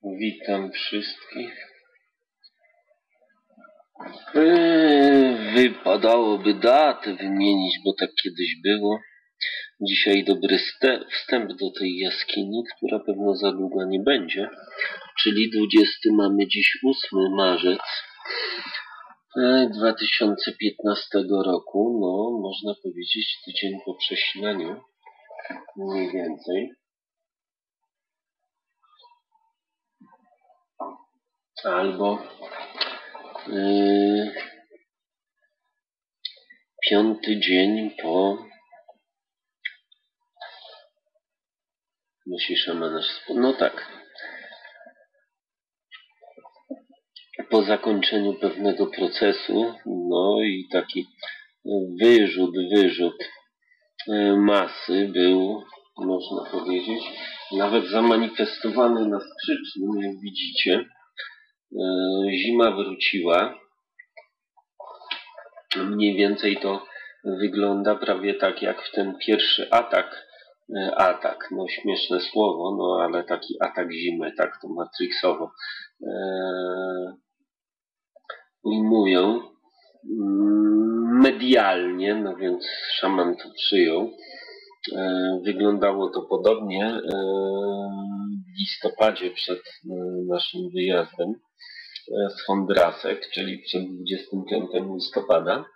Witam wszystkich. Wypadałoby datę wymienić, bo tak kiedyś było. Dzisiaj dobry wstęp do tej jaskini, która pewno za długo nie będzie. Czyli 20, mamy dziś 8 marzec 2015 roku. No, można powiedzieć tydzień po przesileniu. Mniej więcej. Albo 5. dzień po... Musi szamana się... No tak. Po zakończeniu pewnego procesu, no i taki wyrzut masy był, można powiedzieć, nawet zamanifestowany na Skrzycznym, jak widzicie. Zima wróciła. Mniej więcej to wygląda prawie tak jak w ten pierwszy atak, no śmieszne słowo, no ale taki atak zimy, tak to matrixowo ujmują medialnie, no więc szaman to przyjął. Wyglądało to podobnie w listopadzie przed naszym wyjazdem z Hondrasek, czyli przed 25 listopada.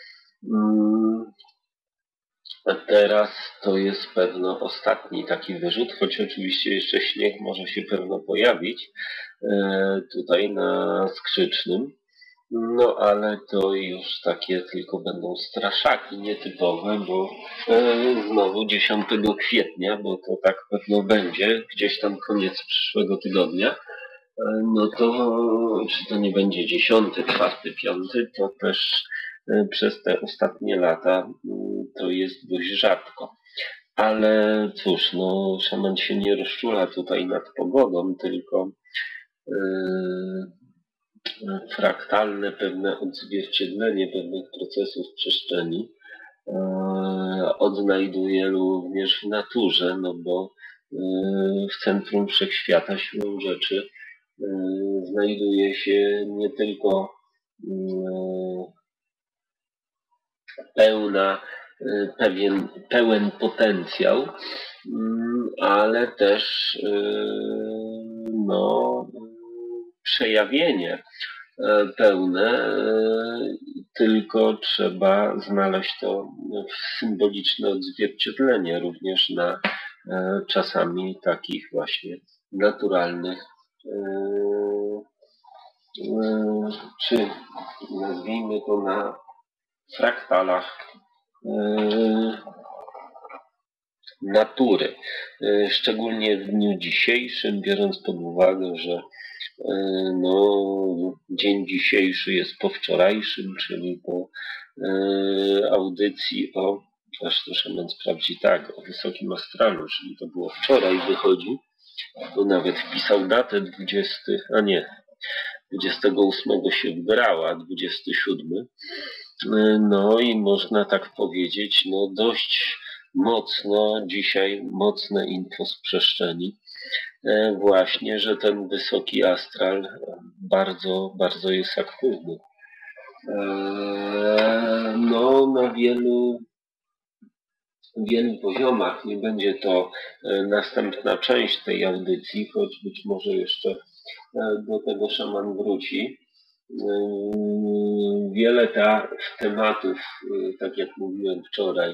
A teraz to jest pewno ostatni taki wyrzut, choć oczywiście jeszcze śnieg może się pewno pojawić tutaj na Skrzycznym. No ale to już takie tylko będą straszaki nietypowe, bo znowu 10 kwietnia, bo to tak pewno będzie, gdzieś tam koniec przyszłego tygodnia. No to czy to nie będzie 10, 4, 5, to też przez te ostatnie lata to jest dość rzadko. Ale cóż, no szaman się nie rozczula tutaj nad pogodą, tylko fraktalne pewne odzwierciedlenie pewnych procesów w przestrzeni odnajduje również w naturze, no bo w centrum wszechświata siłą rzeczy znajduje się nie tylko pełen potencjał, ale też no, przejawienie pełne, tylko trzeba znaleźć to symboliczne odzwierciedlenie również na czasami takich właśnie naturalnych czy nazwijmy to na fraktalach natury. Szczególnie w dniu dzisiejszym, biorąc pod uwagę, że no, dzień dzisiejszy jest po wczorajszym, czyli po audycji o, aż to szaman sprawdzi, tak, o wysokim astralu, czyli to było wczoraj, wychodzi, bo nawet wpisał datę 28 się wybrała, 27. No i można tak powiedzieć, no dość mocno dzisiaj, mocne info z przestrzeni. Właśnie, że ten wysoki astral bardzo, bardzo jest aktywny. No na wielu poziomach. Nie będzie to następna część tej audycji, choć być może jeszcze do tego szaman wróci. Wiele tematów, tak jak mówiłem wczoraj,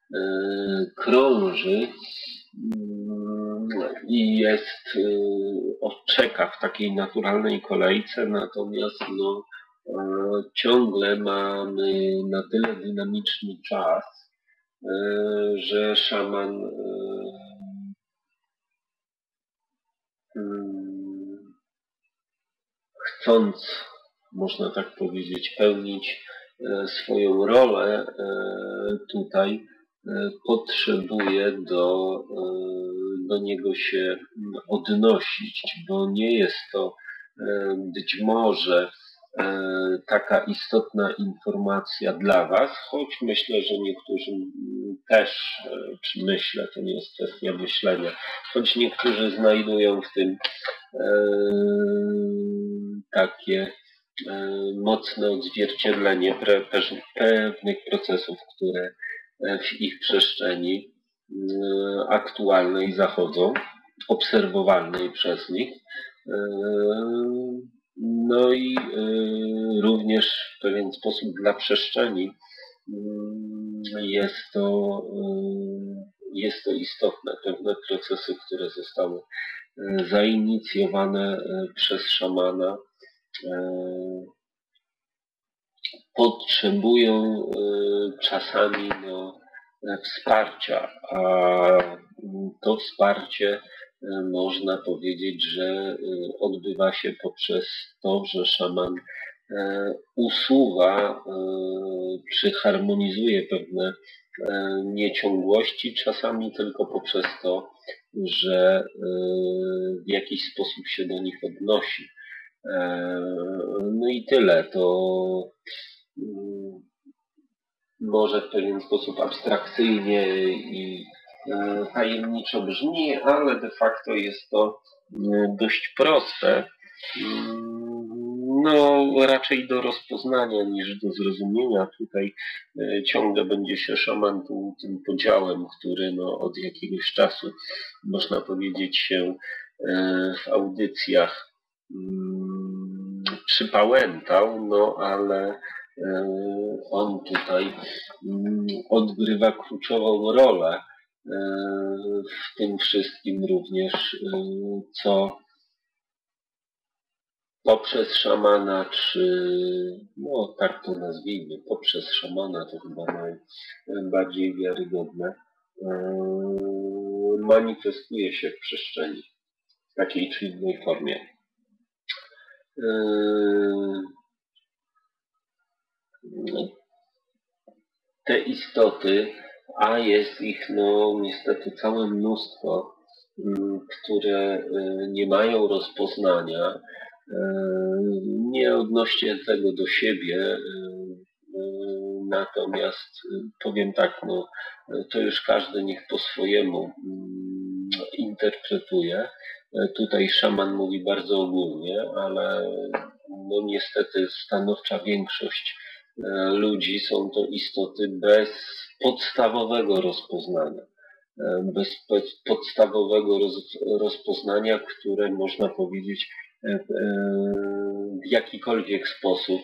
krąży i czeka w takiej naturalnej kolejce, natomiast no, ciągle mamy na tyle dynamiczny czas, że szaman chcąc, można tak powiedzieć, pełnić swoją rolę tutaj, potrzebuje do niego się odnosić, bo nie jest to być może taka istotna informacja dla Was, choć myślę, że niektórzy też, czy myślę, to nie jest kwestia myślenia, choć niektórzy znajdują w tym takie mocne odzwierciedlenie pewnych procesów, które w ich przestrzeni aktualnej zachodzą, obserwowalnej przez nich. No i również w pewien sposób dla przestrzeni jest to istotne. Pewne procesy, które zostały zainicjowane przez szamana, potrzebują czasami wsparcia, a to wsparcie można powiedzieć, że odbywa się poprzez to, że szaman usuwa czy harmonizuje pewne nieciągłości, czasami tylko poprzez to, że w jakiś sposób się do nich odnosi. No i tyle. To może w pewien sposób abstrakcyjnie i tajemniczo brzmi, ale de facto jest to dość proste. No, raczej do rozpoznania niż do zrozumienia. Tutaj ciągle będzie się szaman tym podziałem, który od jakiegoś czasu, można powiedzieć, się w audycjach przypałętał, ale on tutaj odgrywa kluczową rolę w tym wszystkim również, co poprzez szamana, czy tak to nazwijmy, poprzez szamana, to chyba najbardziej wiarygodne, manifestuje się w przestrzeni w takiej czy innej formie. Te istoty, a jest ich niestety całe mnóstwo, które nie mają rozpoznania, nie odnośnie tego do siebie, natomiast powiem tak, to już każdy niech po swojemu interpretuje. Tutaj szaman mówi bardzo ogólnie, ale niestety stanowcza większość ludzi są to istoty bez podstawowego rozpoznania. Bez podstawowego rozpoznania, które można powiedzieć w jakikolwiek sposób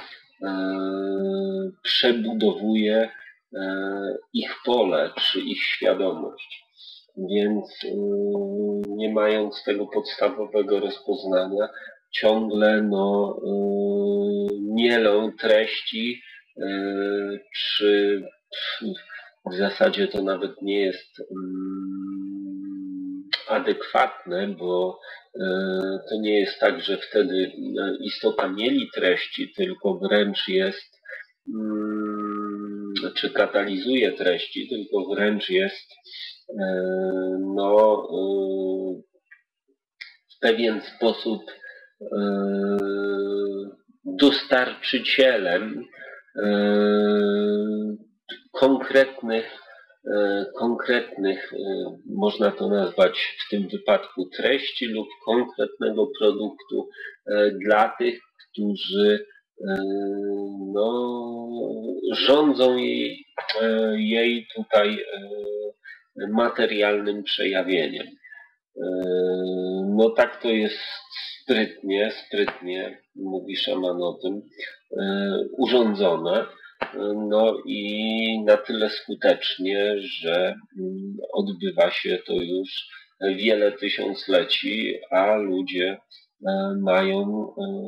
przebudowuje ich pole czy ich świadomość. Więc nie mając tego podstawowego rozpoznania, ciągle mielą treści, czy w zasadzie to nawet nie jest adekwatne, bo to nie jest tak, że wtedy istota mieli treści, tylko wręcz jest, czy katalizuje treści, tylko wręcz jest w pewien sposób dostarczycielem konkretnych, można to nazwać w tym wypadku treści lub konkretnego produktu dla tych, którzy rządzą jej tutaj materialnym przejawieniem. Tak to jest sprytnie, mówi szaman o tym, urządzone. I na tyle skutecznie, że odbywa się to już wiele tysiącleci, a ludzie mają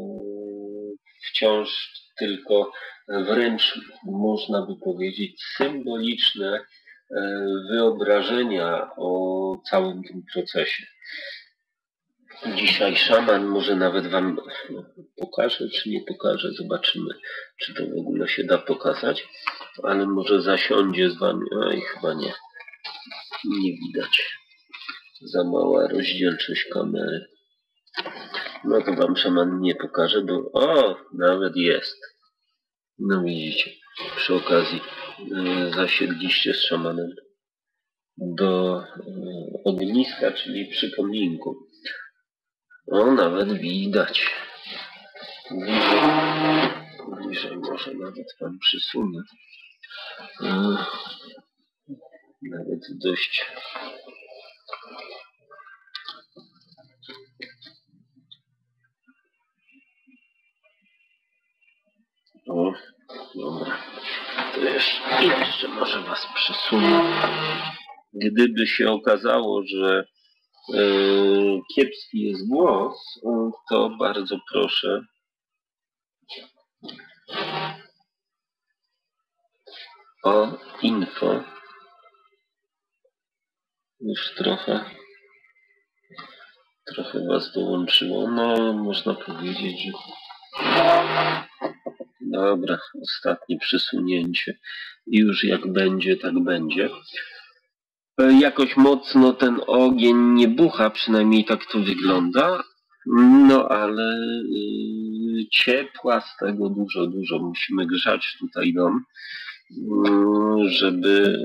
wciąż tylko wręcz, można by powiedzieć, symboliczne wyobrażenia o całym tym procesie. Dzisiaj szaman może nawet wam pokaże, czy nie pokaże, zobaczymy, czy to w ogóle się da pokazać, ale może zasiądzie z wami, chyba nie widać, za mała rozdzielczość kamery. To wam szaman nie pokaże, bo nawet jest. Widzicie, przy okazji zasiedliście z szamanem do ogniska, czyli przy kominku. O, nawet widać. Bliżej może nawet wam przysunę. Nawet dość. O, dobra. To jeszcze może was przesunę. Gdyby się okazało, że kiepski jest głos, to bardzo proszę o info. Już trochę was dołączyło. No, można powiedzieć, że dobra, ostatnie przesunięcie. I już jak będzie, tak będzie. Jakoś mocno ten ogień nie bucha, przynajmniej tak to wygląda. No ale ciepła z tego dużo. Musimy grzać tutaj dom, żeby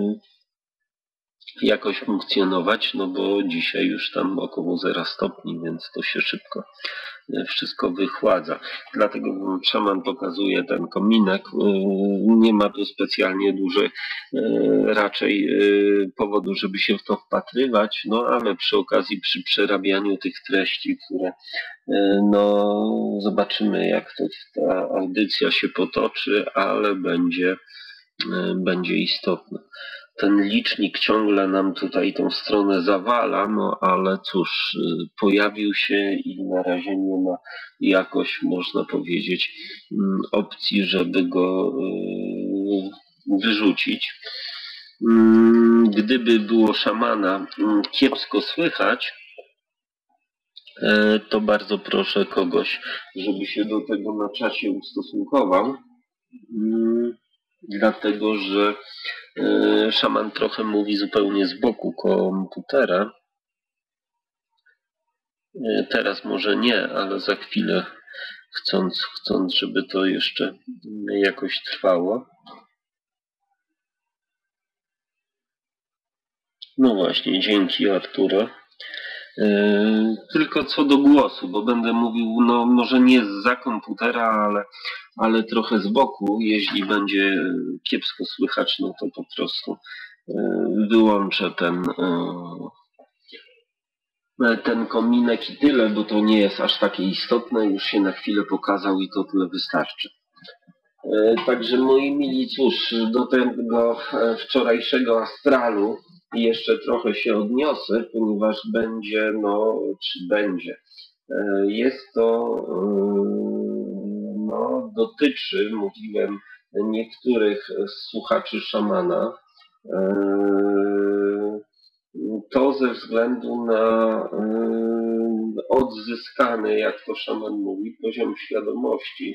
jakoś funkcjonować, no bo dzisiaj już tam około 0 stopni, więc to się szybko wszystko wychładza. Dlatego szaman pokazuje ten kominek. Nie ma tu specjalnie dużej raczej powodu, żeby się w to wpatrywać, no ale przy okazji, przy przerabianiu tych treści, które no zobaczymy, jak to ta audycja się potoczy, ale będzie istotne. Ten licznik ciągle nam tutaj tą stronę zawala, no ale cóż, pojawił się i na razie nie ma jakoś, można powiedzieć, opcji, żeby go wyrzucić. Gdyby było szamana kiepsko słychać, to bardzo proszę kogoś, żeby się do tego na czacie ustosunkował. Dlatego, że szaman trochę mówi zupełnie z boku komputera. Teraz może nie, ale za chwilę chcąc, żeby to jeszcze jakoś trwało. No właśnie, dzięki Arturo. Tylko co do głosu, bo będę mówił, no może nie zza komputera, ale trochę z boku. Jeśli będzie kiepsko słychać, no to po prostu wyłączę ten kominek i tyle, bo to nie jest aż takie istotne. Już się na chwilę pokazał i to tyle wystarczy. Także moi mili, cóż, do tego wczorajszego astralu jeszcze trochę się odniosę, ponieważ będzie, no, czy będzie. Jest to, no, dotyczy, mówiłem, niektórych słuchaczy szamana. To ze względu na odzyskany, jak to szaman mówi, poziom świadomości.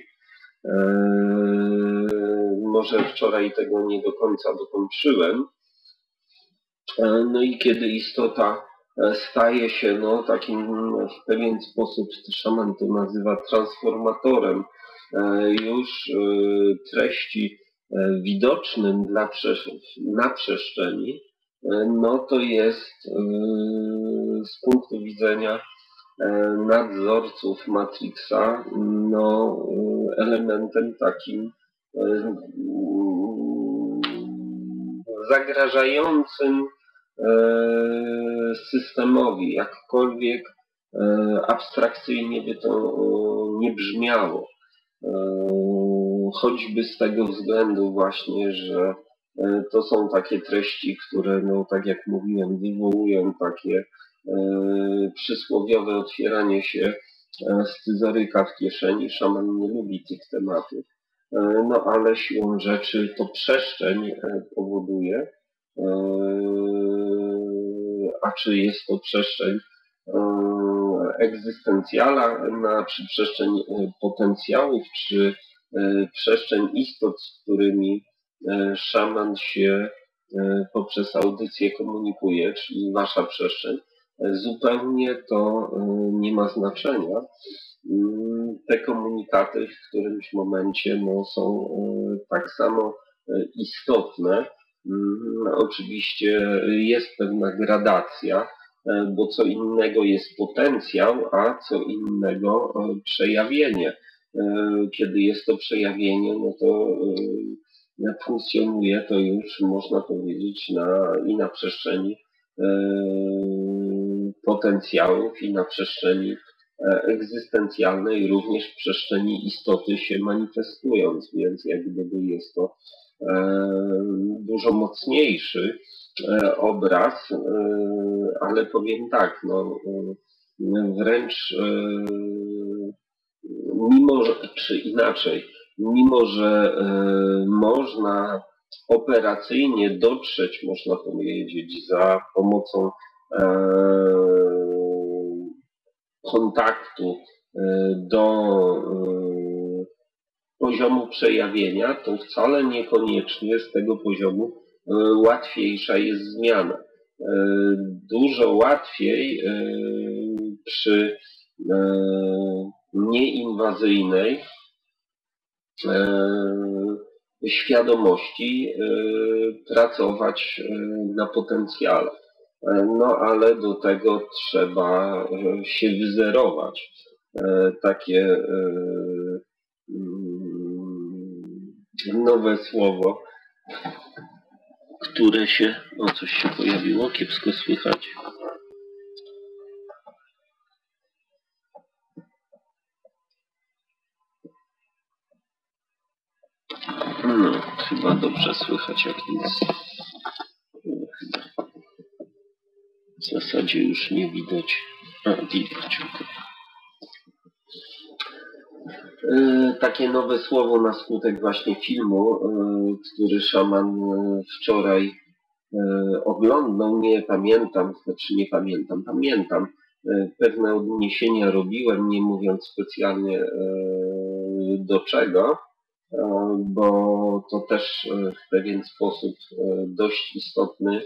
Może wczoraj tego nie do końca dokończyłem. No i kiedy istota staje się no, takim w pewien sposób, szaman to nazywa transformatorem, już treści widocznym na przestrzeni, no to jest z punktu widzenia nadzorców Matrixa no, elementem takim zagrażającym systemowi, jakkolwiek abstrakcyjnie by to nie brzmiało. Choćby z tego względu właśnie, że to są takie treści, które, no tak jak mówiłem, wywołują takie przysłowiowe otwieranie się scyzoryka w kieszeni. Szaman nie lubi tych tematów. No ale siłą rzeczy to przestrzeń powoduje, a czy jest to przestrzeń egzystencjalna, czy przestrzeń potencjałów, czy przestrzeń istot, z którymi szaman się poprzez audycję komunikuje, czyli wasza przestrzeń, zupełnie to nie ma znaczenia. Te komunikaty w którymś momencie no, są tak samo istotne. Oczywiście jest pewna gradacja, bo co innego jest potencjał, a co innego przejawienie. Kiedy jest to przejawienie, no to funkcjonuje to już, można powiedzieć, i na przestrzeni potencjałów, i na przestrzeni egzystencjalnej, również w przestrzeni istoty się manifestując, więc jak gdyby jest to dużo mocniejszy obraz, ale powiem tak, no, wręcz mimo że, czy inaczej, mimo że można operacyjnie dotrzeć, można powiedzieć, za pomocą kontaktu do poziomu przejawienia, to wcale niekoniecznie z tego poziomu łatwiejsza jest zmiana. Dużo łatwiej przy nieinwazyjnej świadomości pracować na potencjale. No ale do tego trzeba się wyzerować. Takie nowe słowo, które się... O, coś się pojawiło, kiepsko słychać. No, chyba dobrze słychać, jak nic. W zasadzie już nie widać. A, widać. Takie nowe słowo na skutek właśnie filmu, który szaman wczoraj oglądał, nie pamiętam, pamiętam. Pewne odniesienia robiłem, nie mówiąc specjalnie do czego, bo to też w pewien sposób dość istotny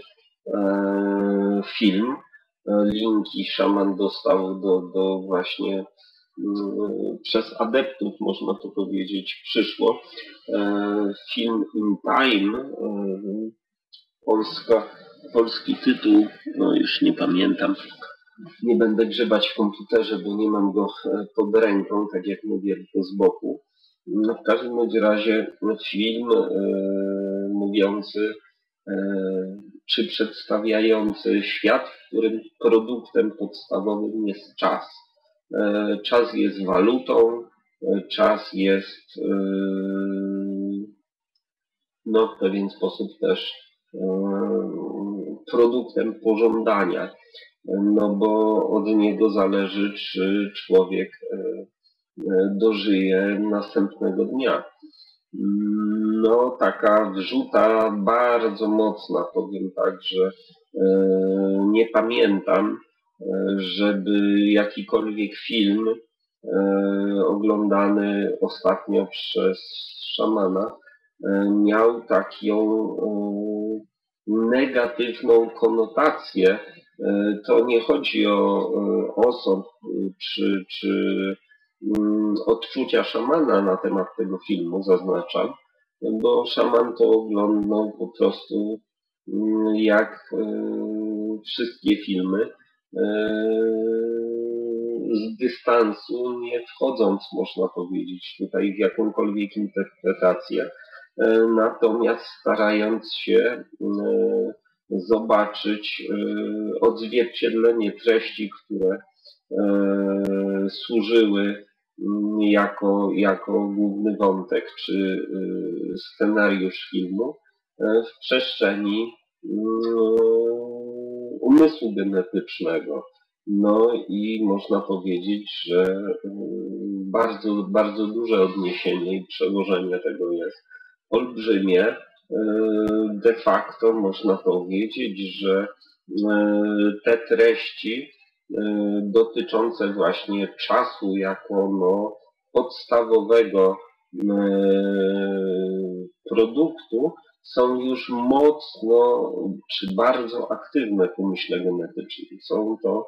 film. Linki szaman dostał do właśnie przez adeptów, można to powiedzieć, przyszło. Film In Time, polski tytuł, no już nie pamiętam. Nie będę grzebać w komputerze, bo nie mam go pod ręką, tak jak mówię, tylko z boku. No, w każdym razie film mówiący czy przedstawiający świat, w którym produktem podstawowym jest czas. Czas jest walutą, czas jest no, w pewien sposób też produktem pożądania, no bo od niego zależy, czy człowiek dożyje następnego dnia. No, taka wrzuta bardzo mocna, powiem tak, że nie pamiętam, żeby jakikolwiek film oglądany ostatnio przez szamana miał taką negatywną konotację. To nie chodzi o osób czy odczucia szamana na temat tego filmu, zaznaczam, bo szaman to oglądał po prostu jak wszystkie filmy z dystansu, nie wchodząc, można powiedzieć, tutaj w jakąkolwiek interpretację, natomiast starając się zobaczyć odzwierciedlenie treści, które służyły jako główny wątek czy scenariusz filmu w przestrzeni umysłu genetycznego. No i można powiedzieć, że bardzo, bardzo duże odniesienie i przełożenie tego jest olbrzymie. De facto można powiedzieć, że te treści dotyczące właśnie czasu jako podstawowego produktu są już mocno czy bardzo aktywne w umyśle genetycznym. Są to,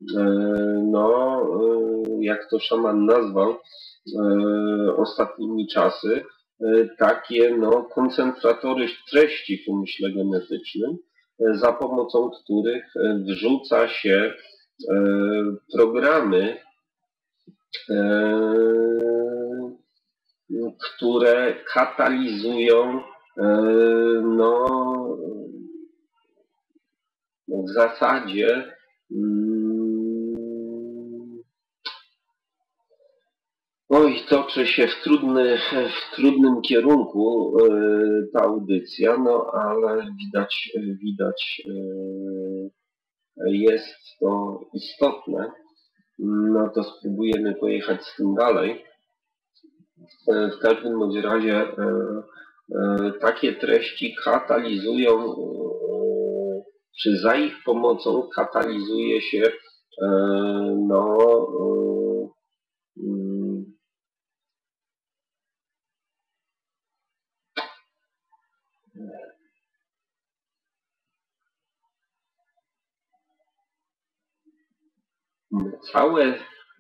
jak to szaman nazwał ostatnimi czasy, takie koncentratory treści w umyśle genetycznym, za pomocą których wrzuca się programy, które katalizują no, w zasadzie oj, toczy się w trudnym kierunku ta audycja, no ale widać jest to istotne. No to spróbujemy pojechać z tym dalej. W każdym bądź razie takie treści katalizują, czy za ich pomocą katalizuje się no, całe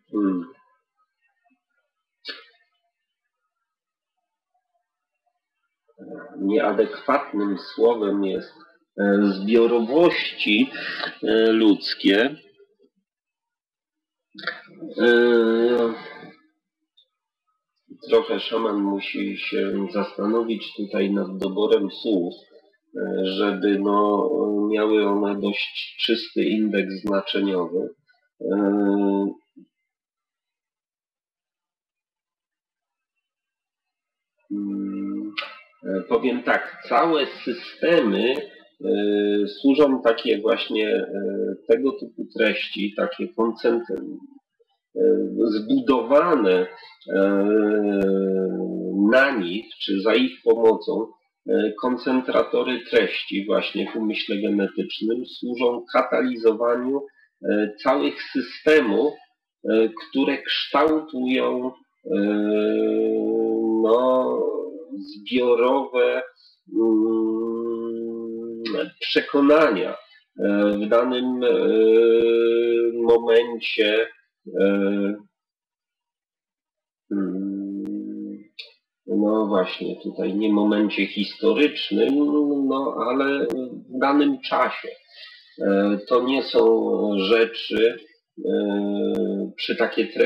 nieadekwatnym słowem jest zbiorowości ludzkie. Trochę szaman musi się zastanowić tutaj nad doborem słów, żeby no, miały one dość czysty indeks znaczeniowy. Powiem tak, całe systemy służą takie właśnie tego typu treści, takie zbudowane na nich, czy za ich pomocą koncentratory treści właśnie w umyśle genetycznym służą katalizowaniu całych systemów, które kształtują no, zbiorowe przekonania w danym momencie no właśnie tutaj nie momencie historycznym, no ale w danym czasie. To nie są rzeczy, przy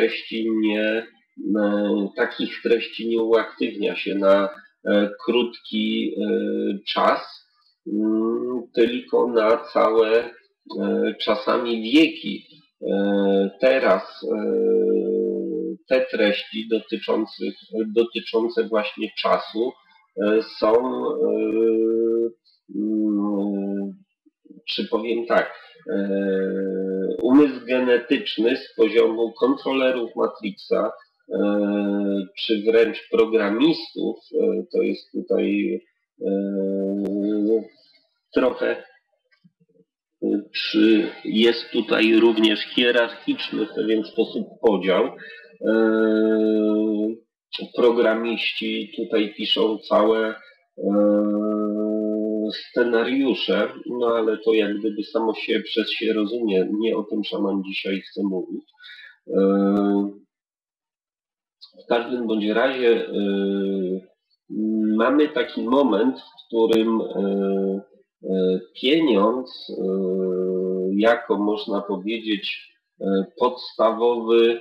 takich treści nie uaktywnia się na krótki czas, tylko na całe czasami wieki. Teraz te treści dotyczące właśnie czasu są, czy powiem tak, umysł genetyczny z poziomu kontrolerów Matrixa, czy wręcz programistów, to jest tutaj trochę, czy jest tutaj również hierarchiczny w pewien sposób podział. Programiści tutaj piszą całe scenariusze, no ale to jak gdyby samo się przez się rozumie, nie o tym szaman dzisiaj chce mówić. W każdym bądź razie mamy taki moment, w którym pieniądz jako można powiedzieć podstawowy,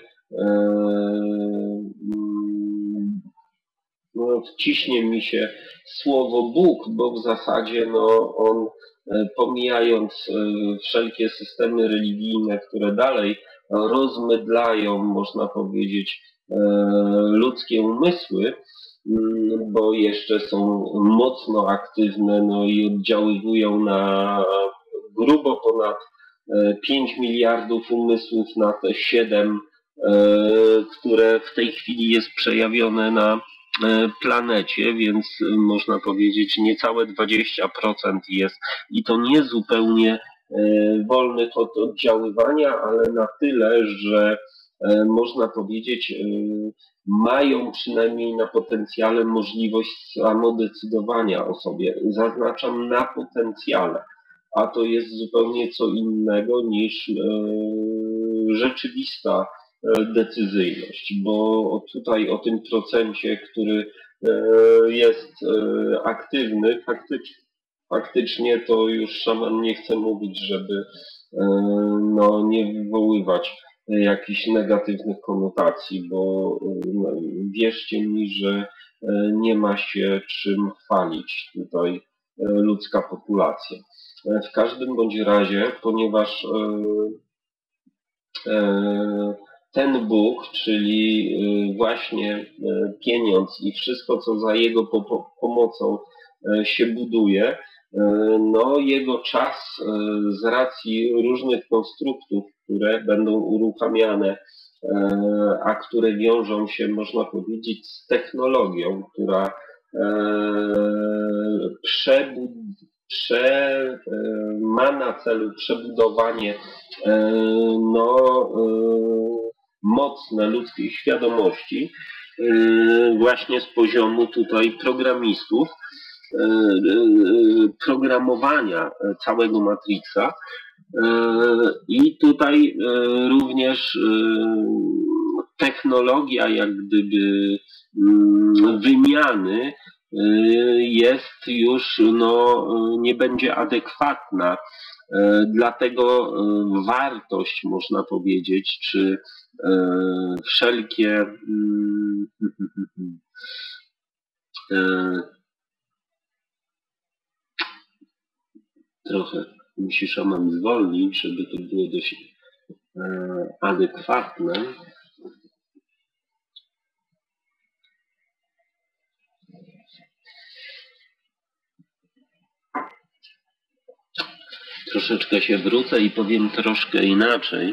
no, wciśnie mi się słowo Bóg, bo w zasadzie no, on, pomijając wszelkie systemy religijne, które dalej rozmydlają, można powiedzieć, ludzkie umysły, bo jeszcze są mocno aktywne, no i oddziaływują na grubo ponad 5 miliardów umysłów na te 7, które w tej chwili jest przejawione na planecie, więc można powiedzieć niecałe 20% jest i to nie zupełnie wolnych od oddziaływania, ale na tyle, że można powiedzieć mają przynajmniej na potencjale możliwość samodecydowania o sobie. Zaznaczam na potencjale, a to jest zupełnie co innego niż rzeczywista decyzyjność, bo tutaj o tym procencie, który jest aktywny, faktycznie faktycznie to już szaman nie chce mówić, żeby no, nie wywoływać jakichś negatywnych konotacji, bo no, wierzcie mi, że nie ma się czym chwalić tutaj ludzka populacja. W każdym bądź razie, ponieważ ten Bóg, czyli właśnie pieniądz i wszystko, co za jego pomocą się buduje, no jego czas z racji różnych konstruktów, które będą uruchamiane, a które wiążą się, można powiedzieć, z technologią, która ma na celu przebudowanie no, mocne ludzkiej świadomości właśnie z poziomu tutaj programistów, programowania całego Matrixa. I tutaj również technologia jak gdyby wymiany jest już, no, nie będzie adekwatna. Dlatego wartość, można powiedzieć, czy wszelkie trochę musi szaman zwolnić, żeby to było dość adekwatne. Troszeczkę się wrócę i powiem troszkę inaczej.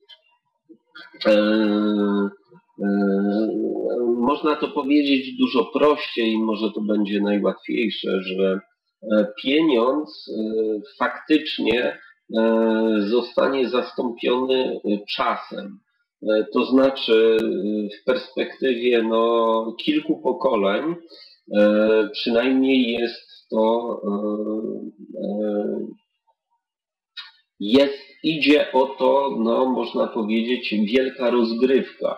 Można to powiedzieć dużo prościej, może to będzie najłatwiejsze, że pieniądz faktycznie zostanie zastąpiony czasem. To znaczy w perspektywie no, kilku pokoleń przynajmniej jest to idzie o to, no, można powiedzieć, wielka rozgrywka.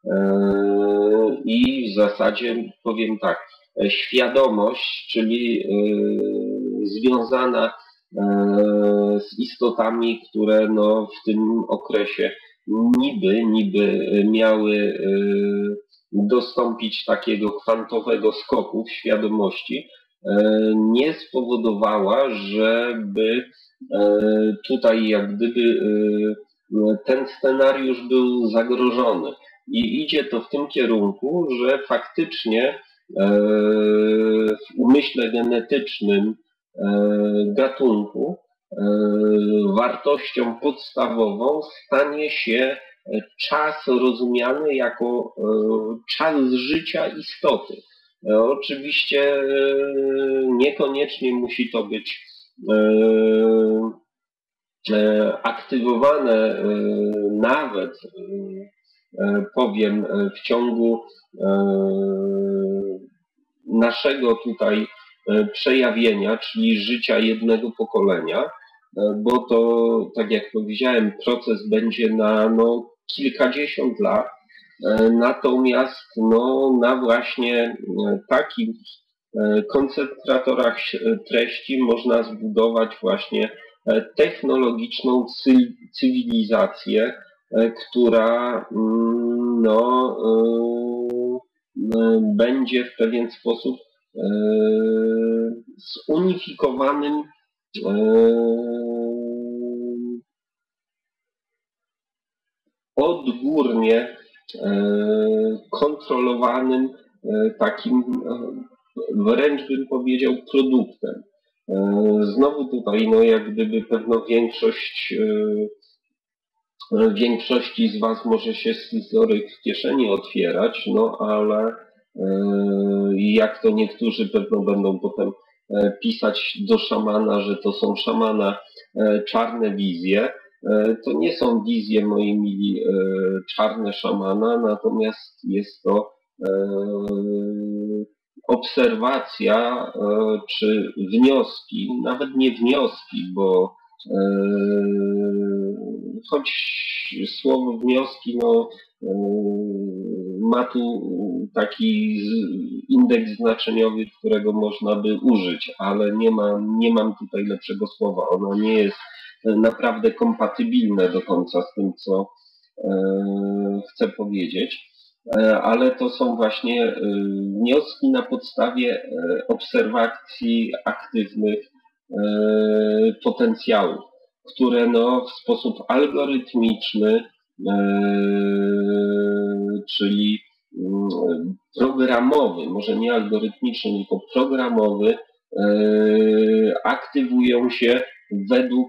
I w zasadzie powiem tak, świadomość, czyli związana z istotami, które no, w tym okresie niby miały dostąpić takiego kwantowego skoku w świadomości, nie spowodowała, żeby tutaj jak gdyby ten scenariusz był zagrożony. I idzie to w tym kierunku, że faktycznie w umyśle genetycznym gatunku wartością podstawową stanie się czas rozumiany jako czas życia istoty. Oczywiście niekoniecznie musi to być aktywowane nawet, powiem, w ciągu naszego tutaj przejawienia, czyli życia jednego pokolenia, bo to, tak jak powiedziałem, proces będzie na no, kilkadziesiąt lat, natomiast no, na właśnie takich koncentratorach treści można zbudować właśnie technologiczną cywilizację, która no, będzie w pewien sposób zunifikowanym odgórnie kontrolowanym takim wręcz bym powiedział produktem. Znowu tutaj no jak gdyby pewno większości z Was może się scyzoryk w kieszeni otwierać, no ale jak to niektórzy pewno będą potem pisać do szamana, że to są szamana czarne wizje. To nie są wizje, moi mili, czarne szamana, natomiast jest to obserwacja czy wnioski, nawet nie wnioski, bo choć słowo wnioski no, ma tu taki indeks znaczeniowy, którego można by użyć, ale nie mam tutaj lepszego słowa. Ono nie jest naprawdę kompatybilne do końca z tym, co chcę powiedzieć. Ale to są właśnie wnioski na podstawie obserwacji aktywnych potencjałów, które no, w sposób algorytmiczny, czyli programowy, może nie algorytmiczny, tylko programowy, aktywują się według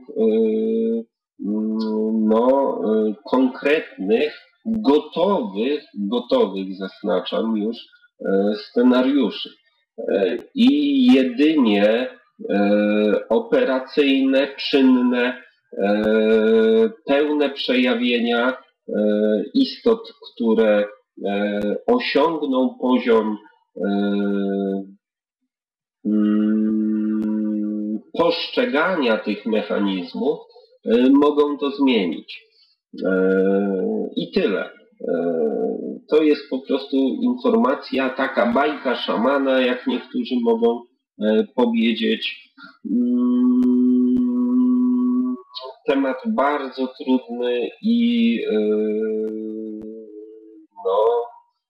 no, konkretnych, gotowych, zaznaczam już, scenariuszy. I jedynie operacyjne, czynne, pełne przejawienia istot, które osiągną poziom postrzegania tych mechanizmów, mogą to zmienić. I tyle. To jest po prostu informacja, taka bajka szamana, jak niektórzy mogą powiedzieć. Temat bardzo trudny i no,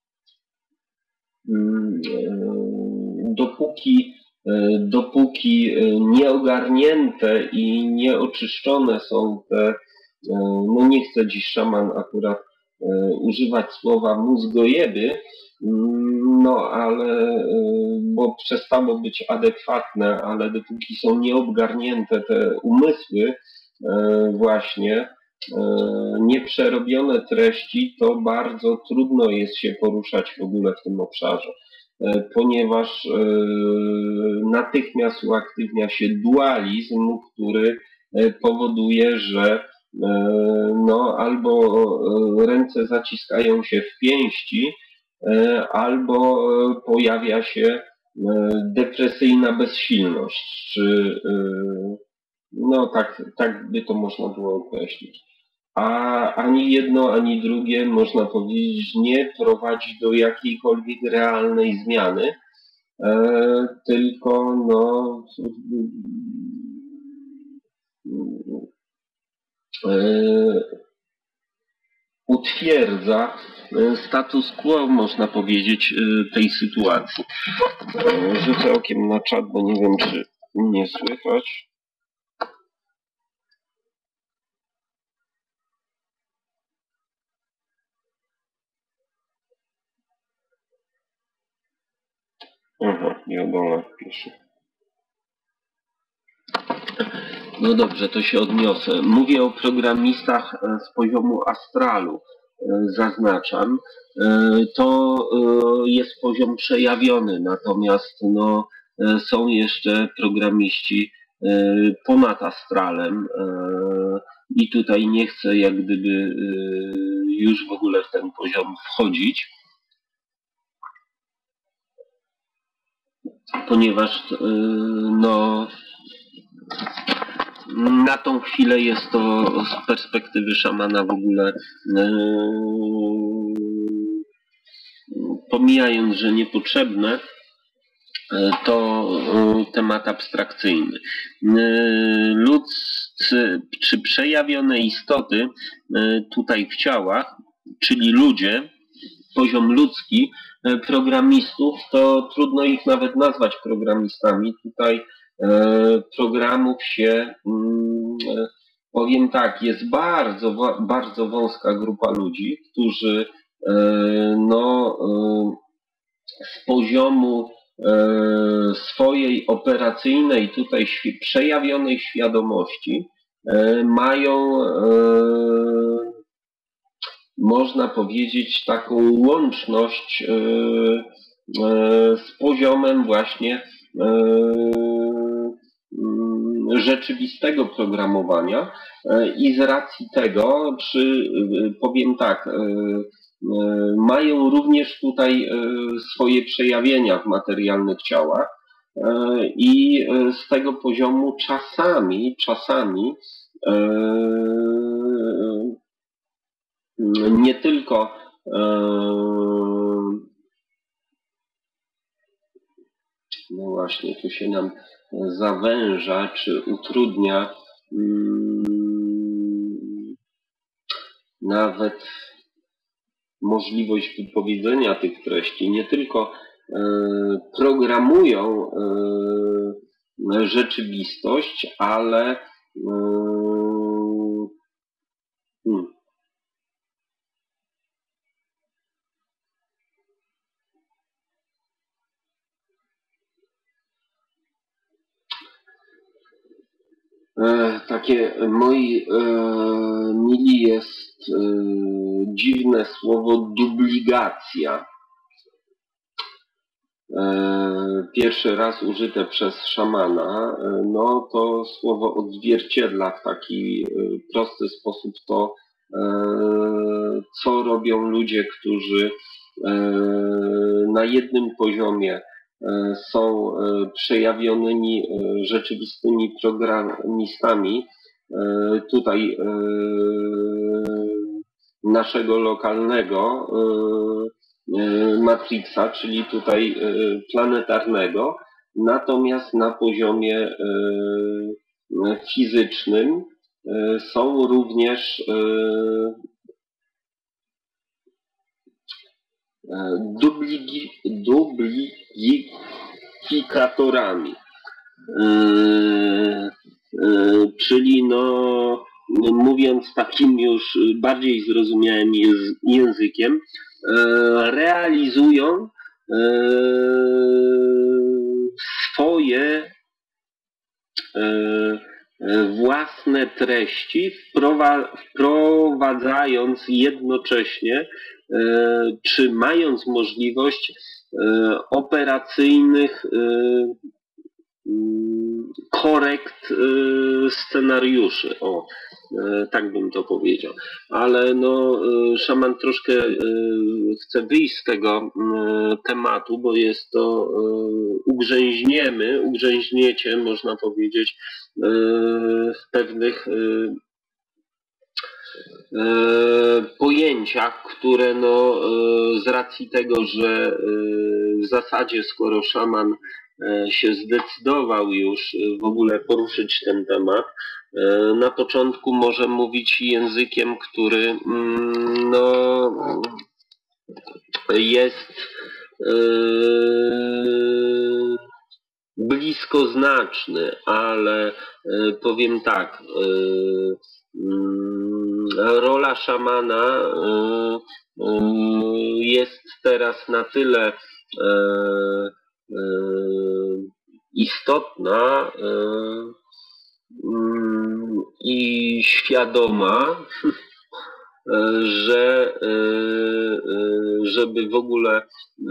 dopóki nieogarnięte i nieoczyszczone są te, no nie chcę dziś szaman akurat używać słowa mózgojeby, no ale, bo przestało być adekwatne, ale dopóki są nieobgarnięte te umysły właśnie, nieprzerobione treści, to bardzo trudno jest się poruszać w ogóle w tym obszarze, ponieważ natychmiast uaktywnia się dualizm, który powoduje, że no, albo ręce zaciskają się w pięści, albo pojawia się depresyjna bezsilność, czy no tak by to można było określić. A ani jedno, ani drugie, można powiedzieć, nie prowadzi do jakiejkolwiek realnej zmiany, tylko no, utwierdza status quo, można powiedzieć, tej sytuacji. Rzucę okiem na czat, bo nie wiem, czy mnie słychać. Aha, Jodola pisze. No dobrze, to się odniosę. Mówię o programistach z poziomu astralu, zaznaczam. To jest poziom przejawiony, natomiast no, są jeszcze programiści ponad astralem i tutaj nie chcę jak gdyby już w ogóle w ten poziom wchodzić, ponieważ no, na tą chwilę jest to z perspektywy szamana w ogóle, pomijając, że niepotrzebne, to temat abstrakcyjny. Ludzcy czy przejawione istoty tutaj w ciałach, czyli ludzie, poziom ludzki, programistów, to trudno ich nawet nazwać programistami. Tutaj programów się, powiem tak, jest bardzo wąska grupa ludzi, którzy no, z poziomu swojej operacyjnej, tutaj przejawionej świadomości mają, można powiedzieć, taką łączność z poziomem właśnie rzeczywistego programowania i z racji tego, powiem tak, mają również tutaj swoje przejawienia w materialnych ciałach i z tego poziomu czasami nie tylko właśnie tu się nam zawęża czy utrudnia nawet możliwość wypowiedzenia tych treści. Nie tylko programują rzeczywistość, ale takie moi mili jest dziwne słowo dubligacja. Pierwszy raz użyte przez szamana, no to słowo odzwierciedla w taki prosty sposób to, co robią ludzie, którzy na jednym poziomie są przejawionymi rzeczywistymi programistami. Tutaj naszego lokalnego Matrixa, czyli tutaj planetarnego, natomiast na poziomie fizycznym są również duplikikatorami. Czyli no, mówiąc takim już bardziej zrozumiałym językiem, realizują swoje własne treści, wprowadzając jednocześnie, czy mając możliwość operacyjnych korekt scenariuszy, o, tak bym to powiedział. Ale no, szaman troszkę chce wyjść z tego tematu, bo jest to, ugrzęźniecie, można powiedzieć, w pewnych pojęciach, które no, z racji tego, że w zasadzie skoro szaman się zdecydował już w ogóle poruszyć ten temat, na początku może mówić językiem, który no, jest bliskoznaczny, ale powiem tak, rola szamana jest teraz na tyle istotna i świadoma, że żeby w ogóle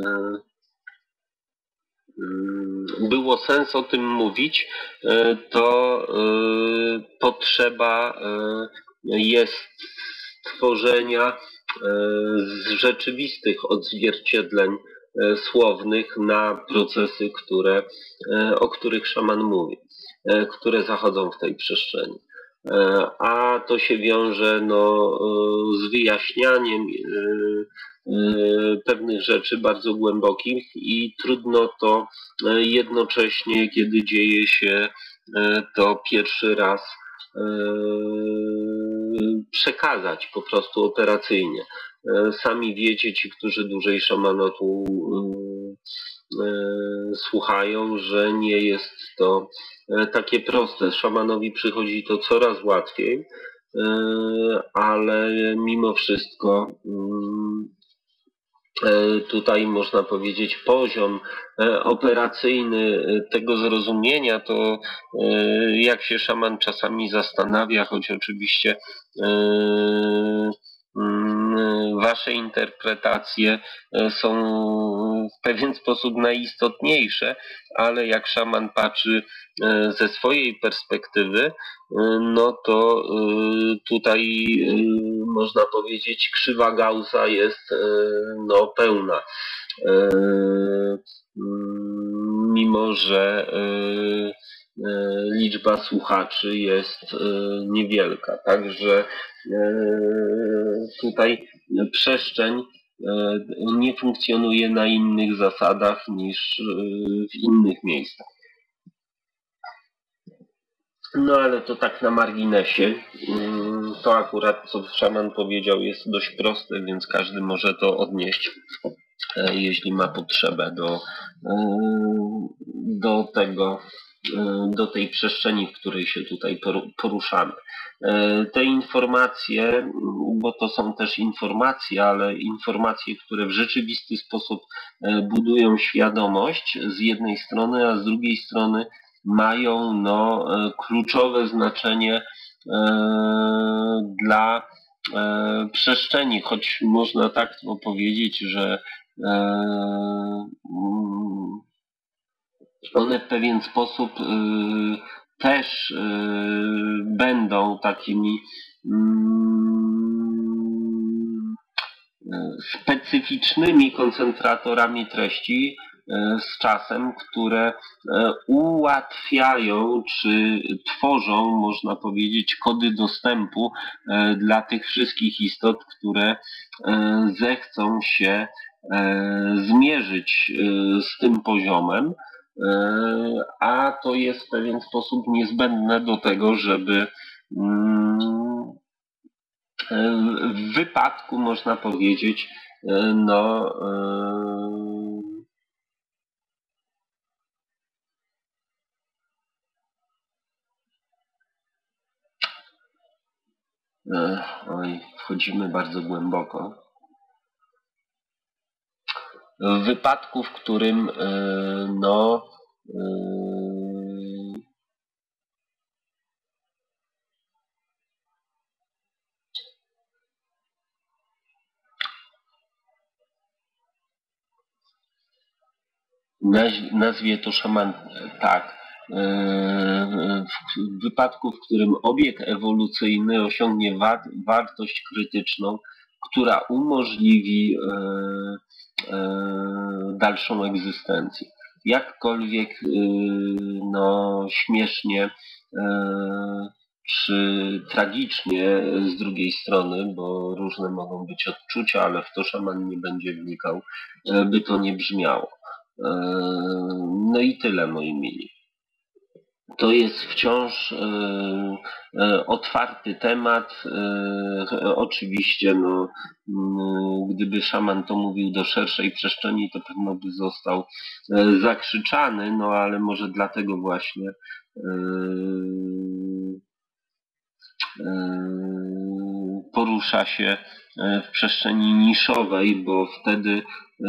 było sens o tym mówić, to potrzeba jest stworzenia rzeczywistych odzwierciedleń słownych na procesy, o których szaman mówi, które zachodzą w tej przestrzeni. A to się wiąże no, z wyjaśnianiem pewnych rzeczy bardzo głębokich i trudno to jednocześnie, kiedy dzieje się to pierwszy raz, przekazać po prostu operacyjnie. Sami wiecie, ci, którzy dłużej szamanatu słuchają, że nie jest to takie proste. Szamanowi przychodzi to coraz łatwiej, ale mimo wszystko tutaj można powiedzieć poziom operacyjny tego zrozumienia, to jak się szaman czasami zastanawia, choć oczywiście wasze interpretacje są w pewien sposób najistotniejsze, ale jak szaman patrzy ze swojej perspektywy, no to tutaj można powiedzieć krzywa Gaussa jest no, pełna. Mimo że liczba słuchaczy jest niewielka. Także tutaj przestrzeń nie funkcjonuje na innych zasadach niż w innych miejscach. No ale to tak na marginesie. To akurat, co szaman powiedział, jest dość proste, więc każdy może to odnieść, jeśli ma potrzebę do tej przestrzeni, w której się tutaj poruszamy. Te informacje, bo to są też informacje, ale informacje, które w rzeczywisty sposób budują świadomość z jednej strony, a z drugiej strony mają kluczowe znaczenie dla przestrzeni, choć można tak powiedzieć, że one w pewien sposób też będą takimi specyficznymi koncentratorami treści z czasem, które ułatwiają czy tworzą, można powiedzieć, kody dostępu dla tych wszystkich istot, które zechcą się zmierzyć z tym poziomem, a to jest w pewien sposób niezbędne do tego, żeby w wypadku, można powiedzieć, wchodzimy bardzo głęboko. W wypadku, w którym nazwie to szaman tak. W wypadku, w którym obiekt ewolucyjny osiągnie wartość krytyczną, która umożliwi dalszą egzystencję. Jakkolwiek śmiesznie czy tragicznie z drugiej strony, bo różne mogą być odczucia, ale w to szaman nie będzie wnikał, by to nie brzmiało. No i tyle, moi mili. To jest wciąż otwarty temat. Oczywiście, gdyby szaman to mówił do szerszej przestrzeni, to pewno by został zakrzyczany, ale może dlatego właśnie porusza się w przestrzeni niszowej, bo wtedy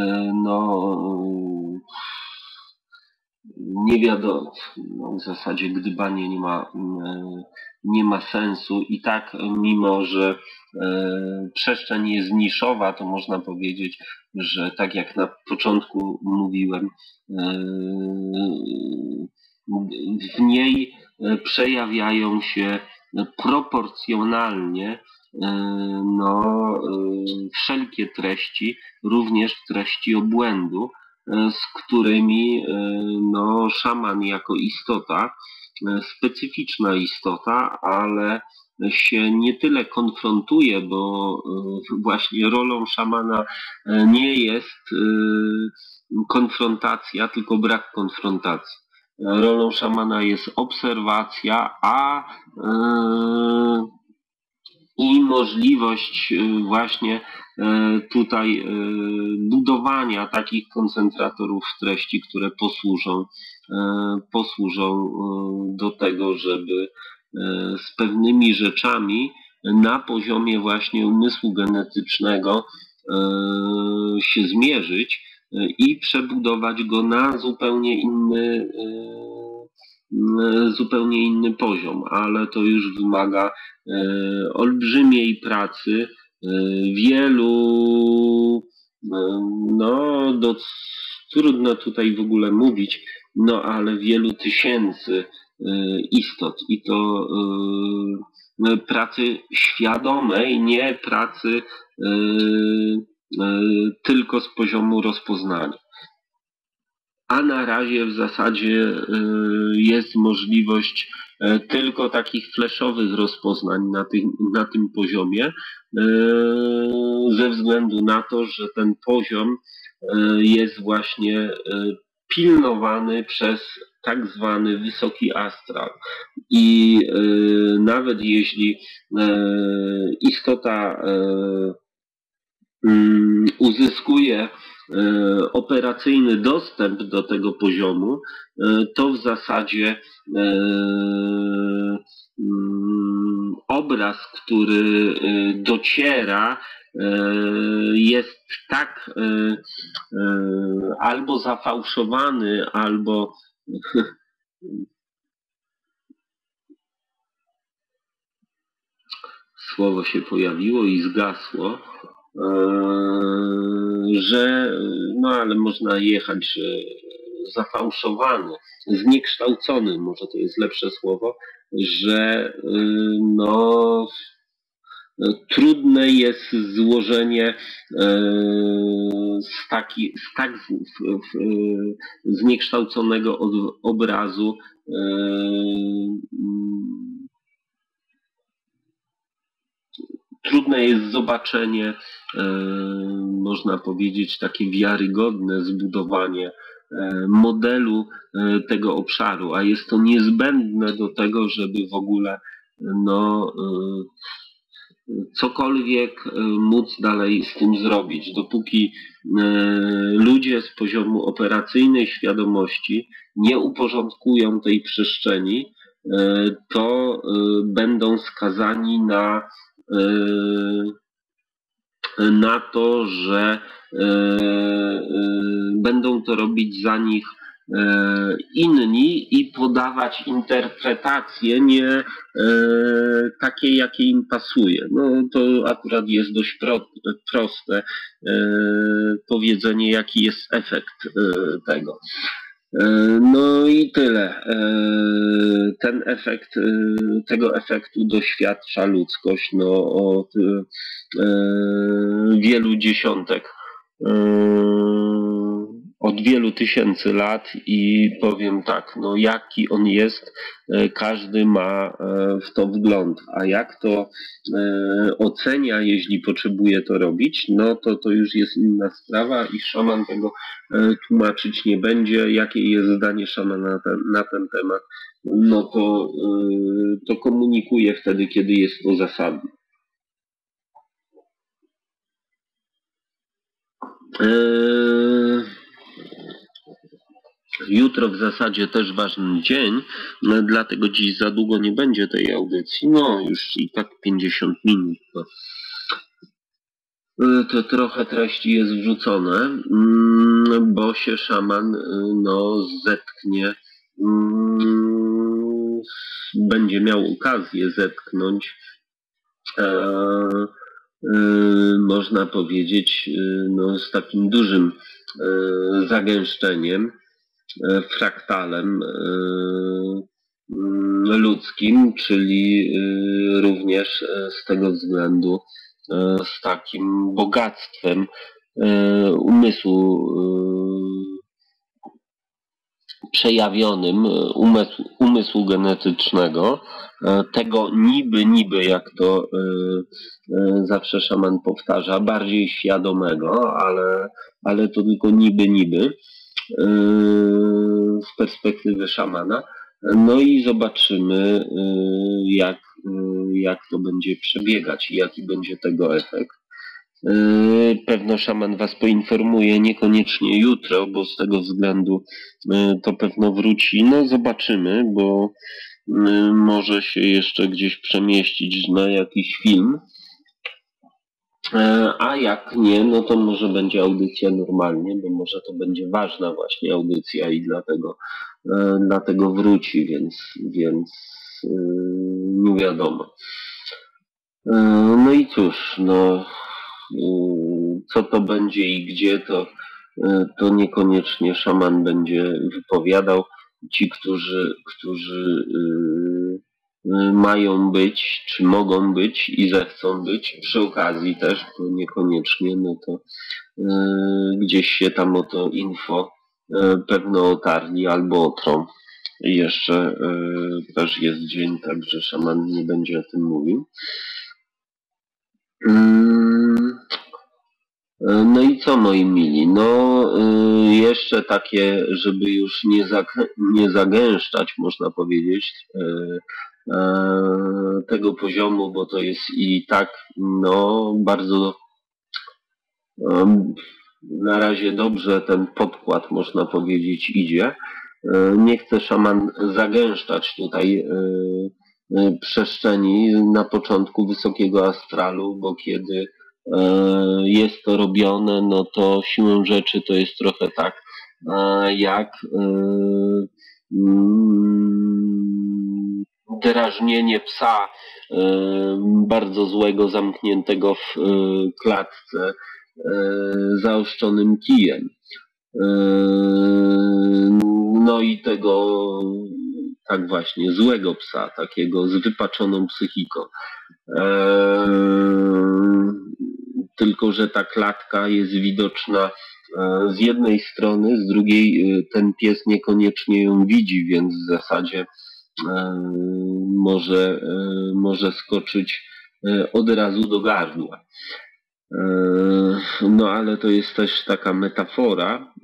nie wiadomo, w zasadzie gdybanie nie ma sensu i tak, mimo że przestrzeń jest niszowa, to można powiedzieć, że tak jak na początku mówiłem, w niej przejawiają się proporcjonalnie wszelkie treści, również treści obłędu, z którymi szaman jako istota, specyficzna istota, ale się nie tyle konfrontuje, bo właśnie rolą szamana nie jest konfrontacja, tylko brak konfrontacji. Rolą szamana jest obserwacja, i możliwość właśnie tutaj budowania takich koncentratorów treści, które posłużą do tego, żeby z pewnymi rzeczami na poziomie właśnie umysłu genetycznego się zmierzyć i przebudować go na zupełnie inny poziom, ale to już wymaga olbrzymiej pracy, wielu, trudno tutaj w ogóle mówić, ale wielu tysięcy istot i to pracy świadomej, nie pracy tylko z poziomu rozpoznania. A na razie w zasadzie jest możliwość tylko takich flashowych rozpoznań na tym poziomie, ze względu na to, że ten poziom jest właśnie pilnowany przez tak zwany wysoki astral. I nawet jeśli istota uzyskuje operacyjny dostęp do tego poziomu, to w zasadzie obraz, który dociera, jest tak albo zafałszowany, albo słowo się pojawiło i zgasło, że no ale można jechać, że zafałszowany, zniekształcony, może to jest lepsze słowo, że no trudne jest złożenie z tak zniekształconego obrazu trudne jest zobaczenie, można powiedzieć, takie wiarygodne zbudowanie modelu tego obszaru, a jest to niezbędne do tego, żeby w ogóle no, cokolwiek móc dalej z tym zrobić. Dopóki ludzie z poziomu operacyjnej świadomości nie uporządkują tej przestrzeni, to będą skazani na to, że będą to robić za nich inni i podawać interpretacje nie takie, jakie im pasuje. No to akurat jest dość proste powiedzenie, jaki jest efekt tego. No i tyle. Ten efekt, tego efektu doświadcza ludzkość no, od wielu dziesiątek, od wielu tysięcy lat i powiem tak, no jaki on jest, każdy ma w to wgląd, a jak to ocenia, jeśli potrzebuje to robić, no to już jest inna sprawa i szaman tego tłumaczyć nie będzie. Jakie jest zdanie szamana na ten temat, no to komunikuje wtedy, kiedy jest to zasadne. Jutro w zasadzie też ważny dzień, dlatego dziś za długo nie będzie tej audycji. No już i tak 50 minut. To trochę treści jest wrzucone, bo się szaman no, zetknie, będzie miał okazję zetknąć, można powiedzieć, no, z takim dużym zagęszczeniem, fraktalem ludzkim, czyli również z tego względu z takim bogactwem umysłu przejawionym, umysłu genetycznego, tego niby, jak to zawsze szaman powtarza, bardziej świadomego, ale to tylko niby z perspektywy szamana. No i zobaczymy, jak to będzie przebiegać i jaki będzie tego efekt. Pewno szaman was poinformuje, niekoniecznie jutro, bo z tego względu to pewno wróci. No zobaczymy, bo może się jeszcze gdzieś przemieścić na jakiś film. A jak nie, no to może będzie audycja normalnie, bo może to będzie ważna właśnie audycja i dlatego wróci, więc nie wiadomo. No i cóż, no co to będzie i gdzie, to niekoniecznie szaman będzie wypowiadał. Ci, którzy mają być, czy mogą być i zechcą być, przy okazji też, bo niekoniecznie, no to gdzieś się tam o to info pewno otarli albo otrą. jeszcze też jest dzień, także szaman nie będzie o tym mówił. No i co, moi mili? No jeszcze takie, żeby już nie zagęszczać, można powiedzieć, tego poziomu, bo to jest i tak no bardzo na razie dobrze ten podkład, można powiedzieć, idzie. Nie chce szaman zagęszczać tutaj przestrzeni na początku wysokiego astralu, bo kiedy jest to robione, no to siłą rzeczy to jest trochę tak, jak drażnienie psa bardzo złego, zamkniętego w klatce zaostrzonym kijem. No i tego tak właśnie złego psa, takiego z wypaczoną psychiką. Tylko że ta klatka jest widoczna z jednej strony, z drugiej ten pies niekoniecznie ją widzi, więc w zasadzie może skoczyć od razu do gardła. No ale to jest też taka metafora,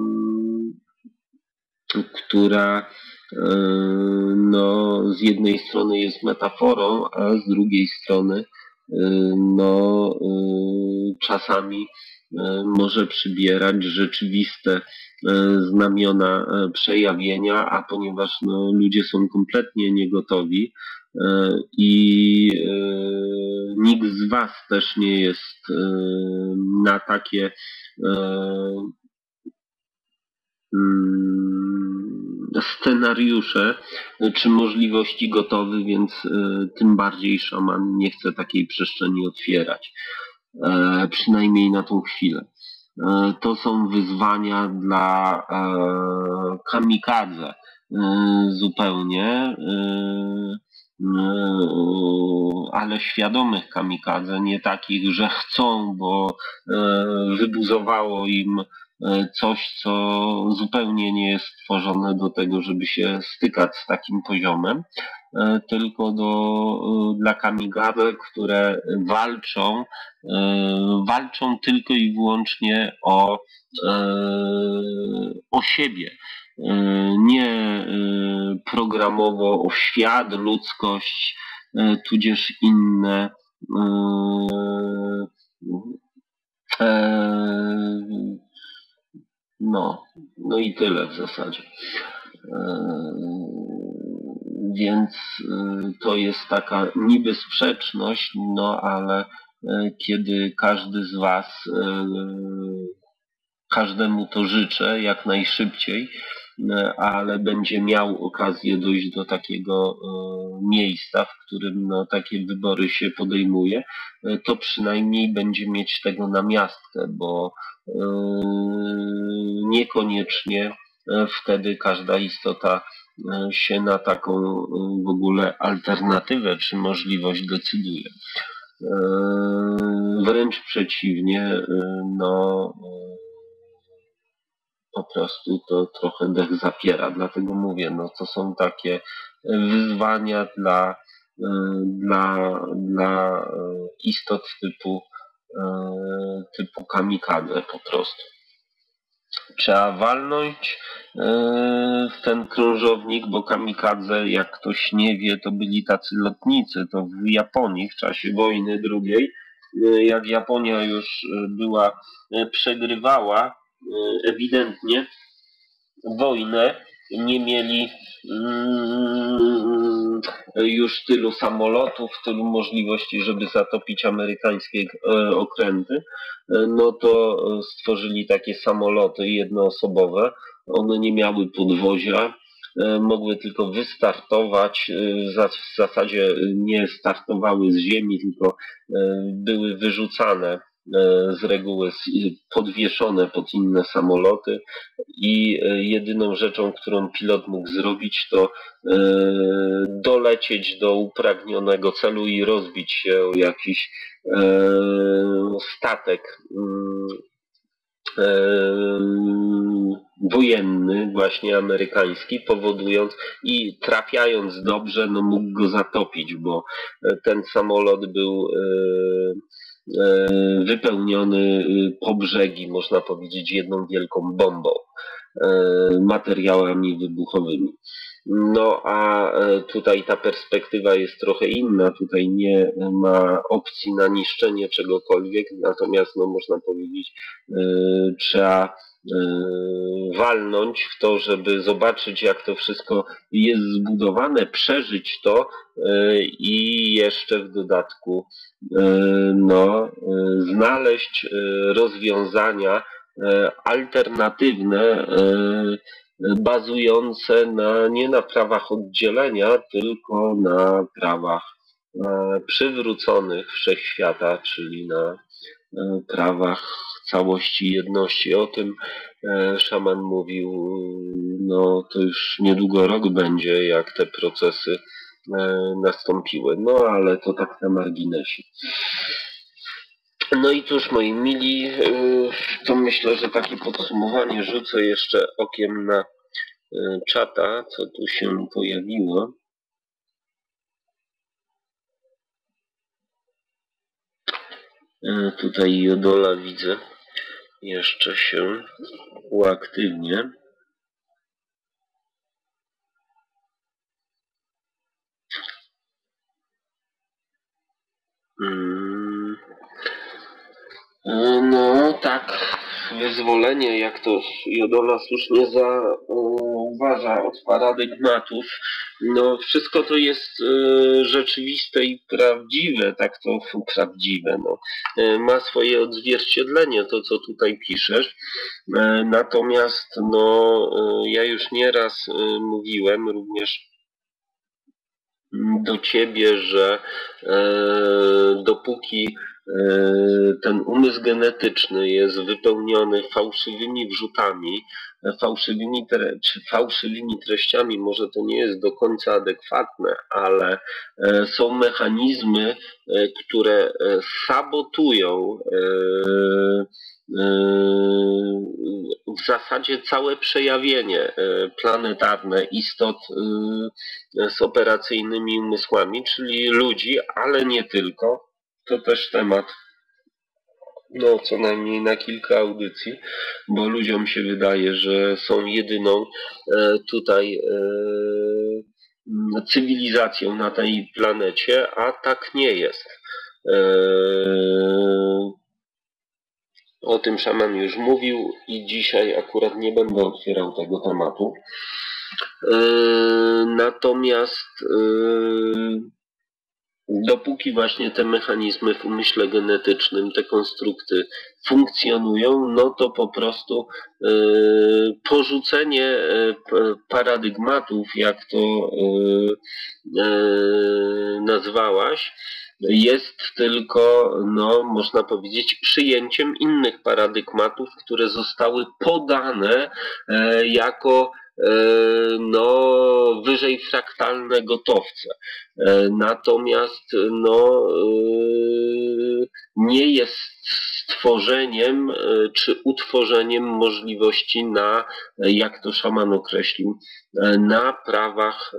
która no z jednej strony jest metaforą, a z drugiej strony no czasami może przybierać rzeczywiste znamiona przejawienia, a ponieważ no, ludzie są kompletnie niegotowi i nikt z was też nie jest na takie scenariusze czy możliwości gotowy, więc tym bardziej szaman nie chce takiej przestrzeni otwierać, przynajmniej na tą chwilę. To są wyzwania dla kamikadze zupełnie, ale świadomych kamikadze, nie takich, że chcą, bo wybuzowało im coś, co zupełnie nie jest stworzone do tego, żeby się stykać z takim poziomem, tylko dla kamikadze, które walczą tylko i wyłącznie o siebie. Nie programowo o świat, ludzkość, tudzież inne no i tyle w zasadzie. Więc to jest taka niby sprzeczność, no ale kiedy każdy z was, każdemu to życzę jak najszybciej, ale będzie miał okazję dojść do takiego miejsca, w którym no, takie wybory się podejmuje, to przynajmniej będzie mieć tego namiastkę, bo niekoniecznie wtedy każda istota się na taką w ogóle alternatywę czy możliwość decyduje. Wręcz przeciwnie, no po prostu to trochę dech zapiera, dlatego mówię, no to są takie wyzwania dla istot typu kamikadze po prostu. Trzeba walnąć w ten krążownik, bo kamikadze, jak ktoś nie wie, to byli tacy lotnicy, to w Japonii w czasie wojny drugiej, jak Japonia już przegrywała ewidentnie wojnę, nie mieli już tylu samolotów, tylu możliwości, żeby zatopić amerykańskie okręty, no to stworzyli takie samoloty jednoosobowe. One nie miały podwozia, mogły tylko wystartować, w zasadzie nie startowały z ziemi, tylko były wyrzucane z reguły podwieszone pod inne samoloty i jedyną rzeczą, którą pilot mógł zrobić, to dolecieć do upragnionego celu i rozbić się o jakiś statek wojenny, właśnie amerykański, powodując i trafiając dobrze, no mógł go zatopić, bo ten samolot był wypełniony po brzegi, można powiedzieć, jedną wielką bombą, materiałami wybuchowymi. No a tutaj ta perspektywa jest trochę inna, tutaj nie ma opcji na niszczenie czegokolwiek, natomiast no można powiedzieć, trzeba walnąć w to, żeby zobaczyć, jak to wszystko jest zbudowane, przeżyć to i jeszcze w dodatku znaleźć rozwiązania alternatywne, bazujące nie na prawach oddzielenia, tylko na prawach przywróconych wszechświata, czyli na prawach całości, jedności. O tym szaman mówił, no to już niedługo rok będzie, jak te procesy nastąpiły. No ale to tak na marginesie. No i cóż, moi mili, to myślę, że takie podsumowanie rzucę jeszcze okiem na czata, co tu się pojawiło. Tutaj Jodola widzę, jeszcze się uaktywnie. No tak, wyzwolenie, jak to Jodola słusznie zauważa, od paradygmatów, no wszystko to jest rzeczywiste i prawdziwe, tak to prawdziwe, no. Ma swoje odzwierciedlenie, to co tutaj piszesz, natomiast no ja już nieraz mówiłem również do ciebie, że dopóki ten umysł genetyczny jest wypełniony fałszywymi wrzutami, fałszywymi treściami, może to nie jest do końca adekwatne, ale są mechanizmy, które sabotują w zasadzie całe przejawienie planetarne istot z operacyjnymi umysłami, czyli ludzi, ale nie tylko. To też temat co najmniej na kilka audycji, bo ludziom się wydaje, że są jedyną tutaj cywilizacją na tej planecie, a tak nie jest. O tym szaman już mówił i dzisiaj akurat nie będę otwierał tego tematu. Natomiast dopóki właśnie te mechanizmy w umyśle genetycznym, te konstrukty funkcjonują, no to po prostu porzucenie paradygmatów, jak to nazwałaś, jest tylko, można powiedzieć, przyjęciem innych paradygmatów, które zostały podane jako wyżej fraktalne gotowce. Natomiast nie jest stworzeniem czy utworzeniem możliwości na, jak to szaman określił, na prawach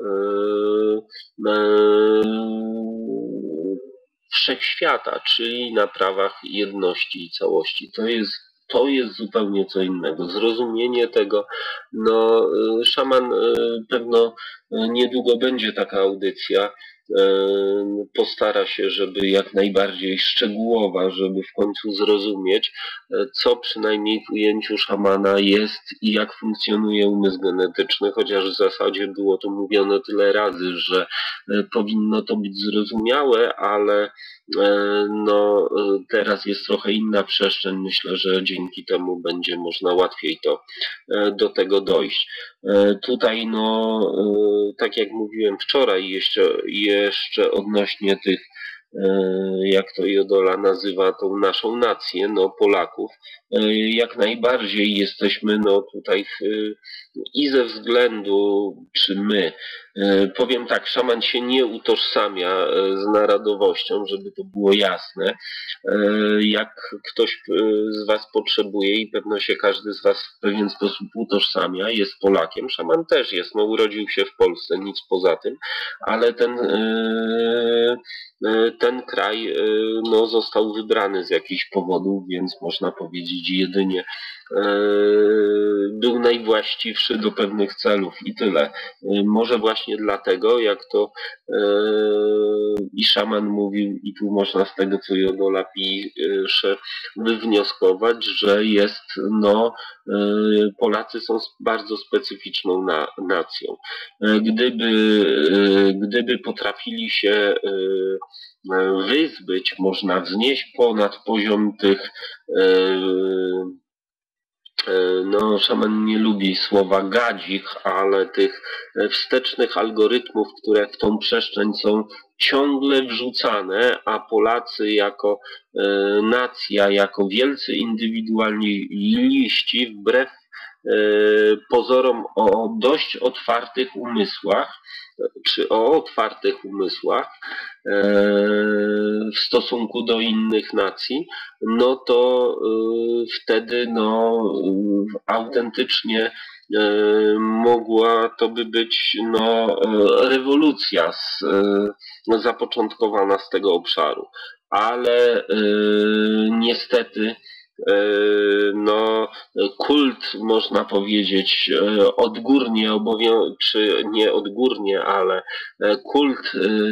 wszechświata, czyli na prawach jedności i całości. To jest zupełnie co innego. Zrozumienie tego, szaman pewno niedługo będzie taka audycja, postara się, żeby jak najbardziej szczegółowa, żeby w końcu zrozumieć, co przynajmniej w ujęciu szamana jest i jak funkcjonuje umysł genetyczny, chociaż w zasadzie było to mówione tyle razy, że powinno to być zrozumiałe, ale teraz jest trochę inna przestrzeń. Myślę, że dzięki temu będzie można łatwiej do tego dojść. Tutaj, tak jak mówiłem wczoraj, jeszcze odnośnie tych, jak to Jodola nazywa tą naszą nację, Polaków, jak najbardziej jesteśmy tutaj i ze względu, czy my Powiem tak, szaman się nie utożsamia z narodowością, żeby to było jasne. Jak ktoś z Was potrzebuje i pewno się każdy z Was w pewien sposób utożsamia, jest Polakiem, szaman też jest, no urodził się w Polsce, nic poza tym, ale ten kraj no, został wybrany z jakichś powodów, więc można powiedzieć jedynie był najwłaściwszy do pewnych celów i tyle. Może właśnie dlatego, jak to i szaman mówił, i tu można z tego, co Jodola pisze, wywnioskować, że jest, no, Polacy są bardzo specyficzną nacją. Gdyby potrafili się wyzbyć, można wznieść ponad poziom tych no, szaman nie lubi słowa gadzich, ale tych wstecznych algorytmów, które w tą przestrzeń są ciągle wrzucane, a Polacy jako nacja, jako wielcy indywidualiści, wbrew pozorom o dość otwartych umysłach, czy o otwartych umysłach w stosunku do innych nacji, no to wtedy no, autentycznie mogła to by być no, rewolucja zapoczątkowana z tego obszaru. Ale niestety no, kult, można powiedzieć, odgórnie czy nie odgórnie, ale kult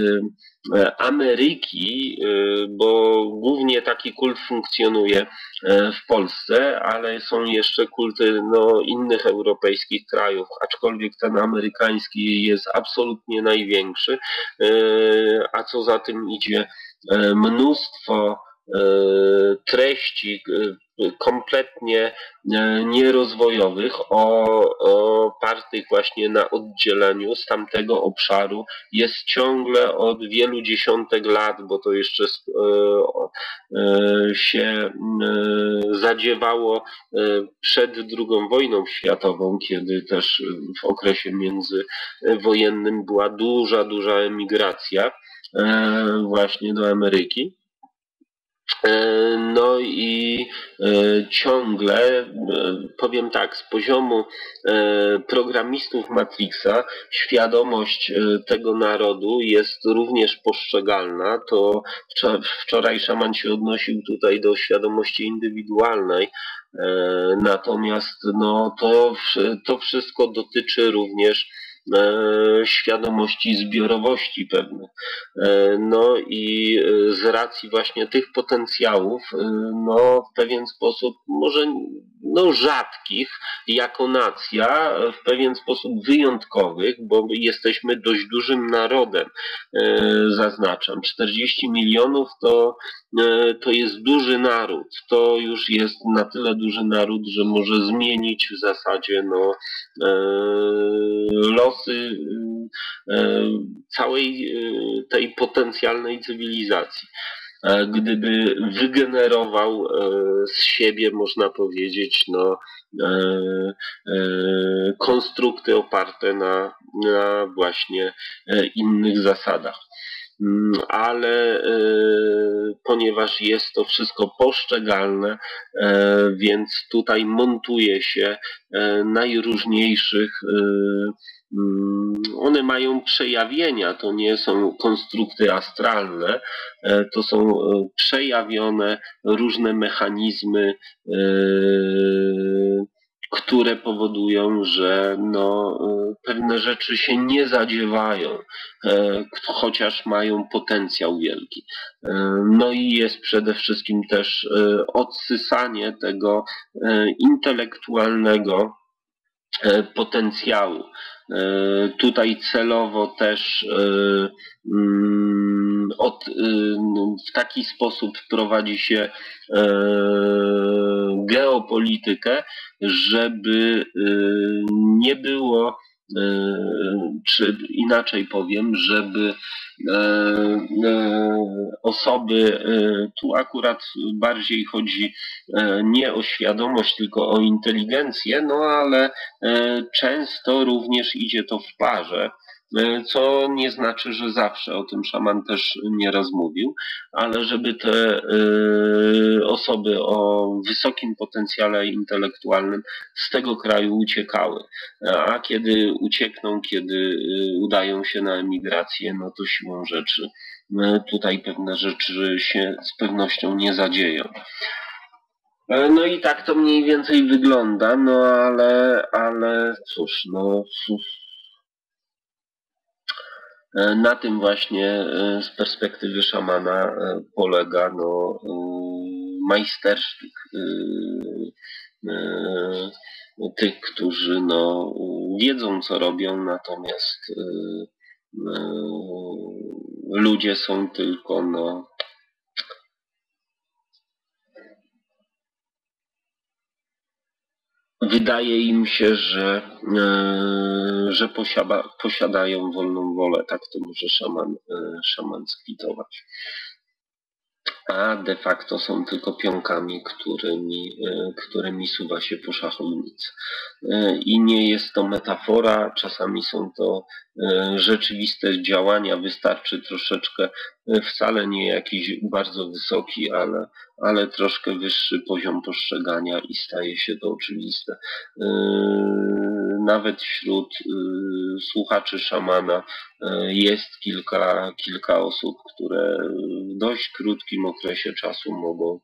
Ameryki, bo głównie taki kult funkcjonuje w Polsce, ale są jeszcze kulty no, innych europejskich krajów, aczkolwiek ten amerykański jest absolutnie największy, a co za tym idzie mnóstwo treści kompletnie nierozwojowych, opartych właśnie na oddzieleniu z tamtego obszaru jest ciągle od wielu dziesiątek lat, bo to jeszcze się zadziewało przed II wojną światową, kiedy też w okresie międzywojennym była duża emigracja właśnie do Ameryki. No i ciągle, powiem tak, z poziomu programistów Matrixa świadomość tego narodu jest również postrzegalna. To wczoraj szaman się odnosił tutaj do świadomości indywidualnej, natomiast no, to wszystko dotyczy również świadomości zbiorowości pewnych. No i z racji właśnie tych potencjałów, no w pewien sposób może no rzadkich jako nacja, w pewien sposób wyjątkowych, bo jesteśmy dość dużym narodem, zaznaczam. 40 milionów to jest duży naród. To już jest na tyle duży naród, że może zmienić w zasadzie no, losy całej tej potencjalnej cywilizacji. Gdyby wygenerował z siebie, można powiedzieć, no, konstrukty oparte na właśnie innych zasadach. Ale ponieważ jest to wszystko poszczegalne, więc tutaj montuje się najróżniejszych, one mają przejawienia, to nie są konstrukty astralne, to są przejawione różne mechanizmy, które powodują, że no, pewne rzeczy się nie zadziewają, chociaż mają potencjał wielki. No i jest przede wszystkim też odsysanie tego intelektualnego potencjału. Tutaj celowo też w taki sposób prowadzi się geopolitykę, żeby nie było, czy inaczej powiem, żeby osoby, tu akurat bardziej chodzi nie o świadomość, tylko o inteligencję, no ale często również idzie to w parze. Co nie znaczy, że zawsze, o tym szaman też nieraz mówił, ale żeby te osoby o wysokim potencjale intelektualnym z tego kraju uciekały. A kiedy uciekną, kiedy udają się na emigrację, no to siłą rzeczy tutaj pewne rzeczy się z pewnością nie zadzieją. No i tak to mniej więcej wygląda, no ale cóż, no na tym właśnie z perspektywy szamana polega no, majstersztyk tych, którzy no, wiedzą co robią, natomiast ludzie są tylko no, wydaje im się, że posiadają wolną wolę, tak to może szaman skwitować. A de facto są tylko pionkami, którymi suwa się po szachownicy. I nie jest to metafora, czasami są to rzeczywiste działania, wystarczy troszeczkę, wcale nie jakiś bardzo wysoki, ale troszkę wyższy poziom postrzegania i staje się to oczywiste. Nawet wśród słuchaczy szamana jest kilka osób, które w dość krótkim okresie czasu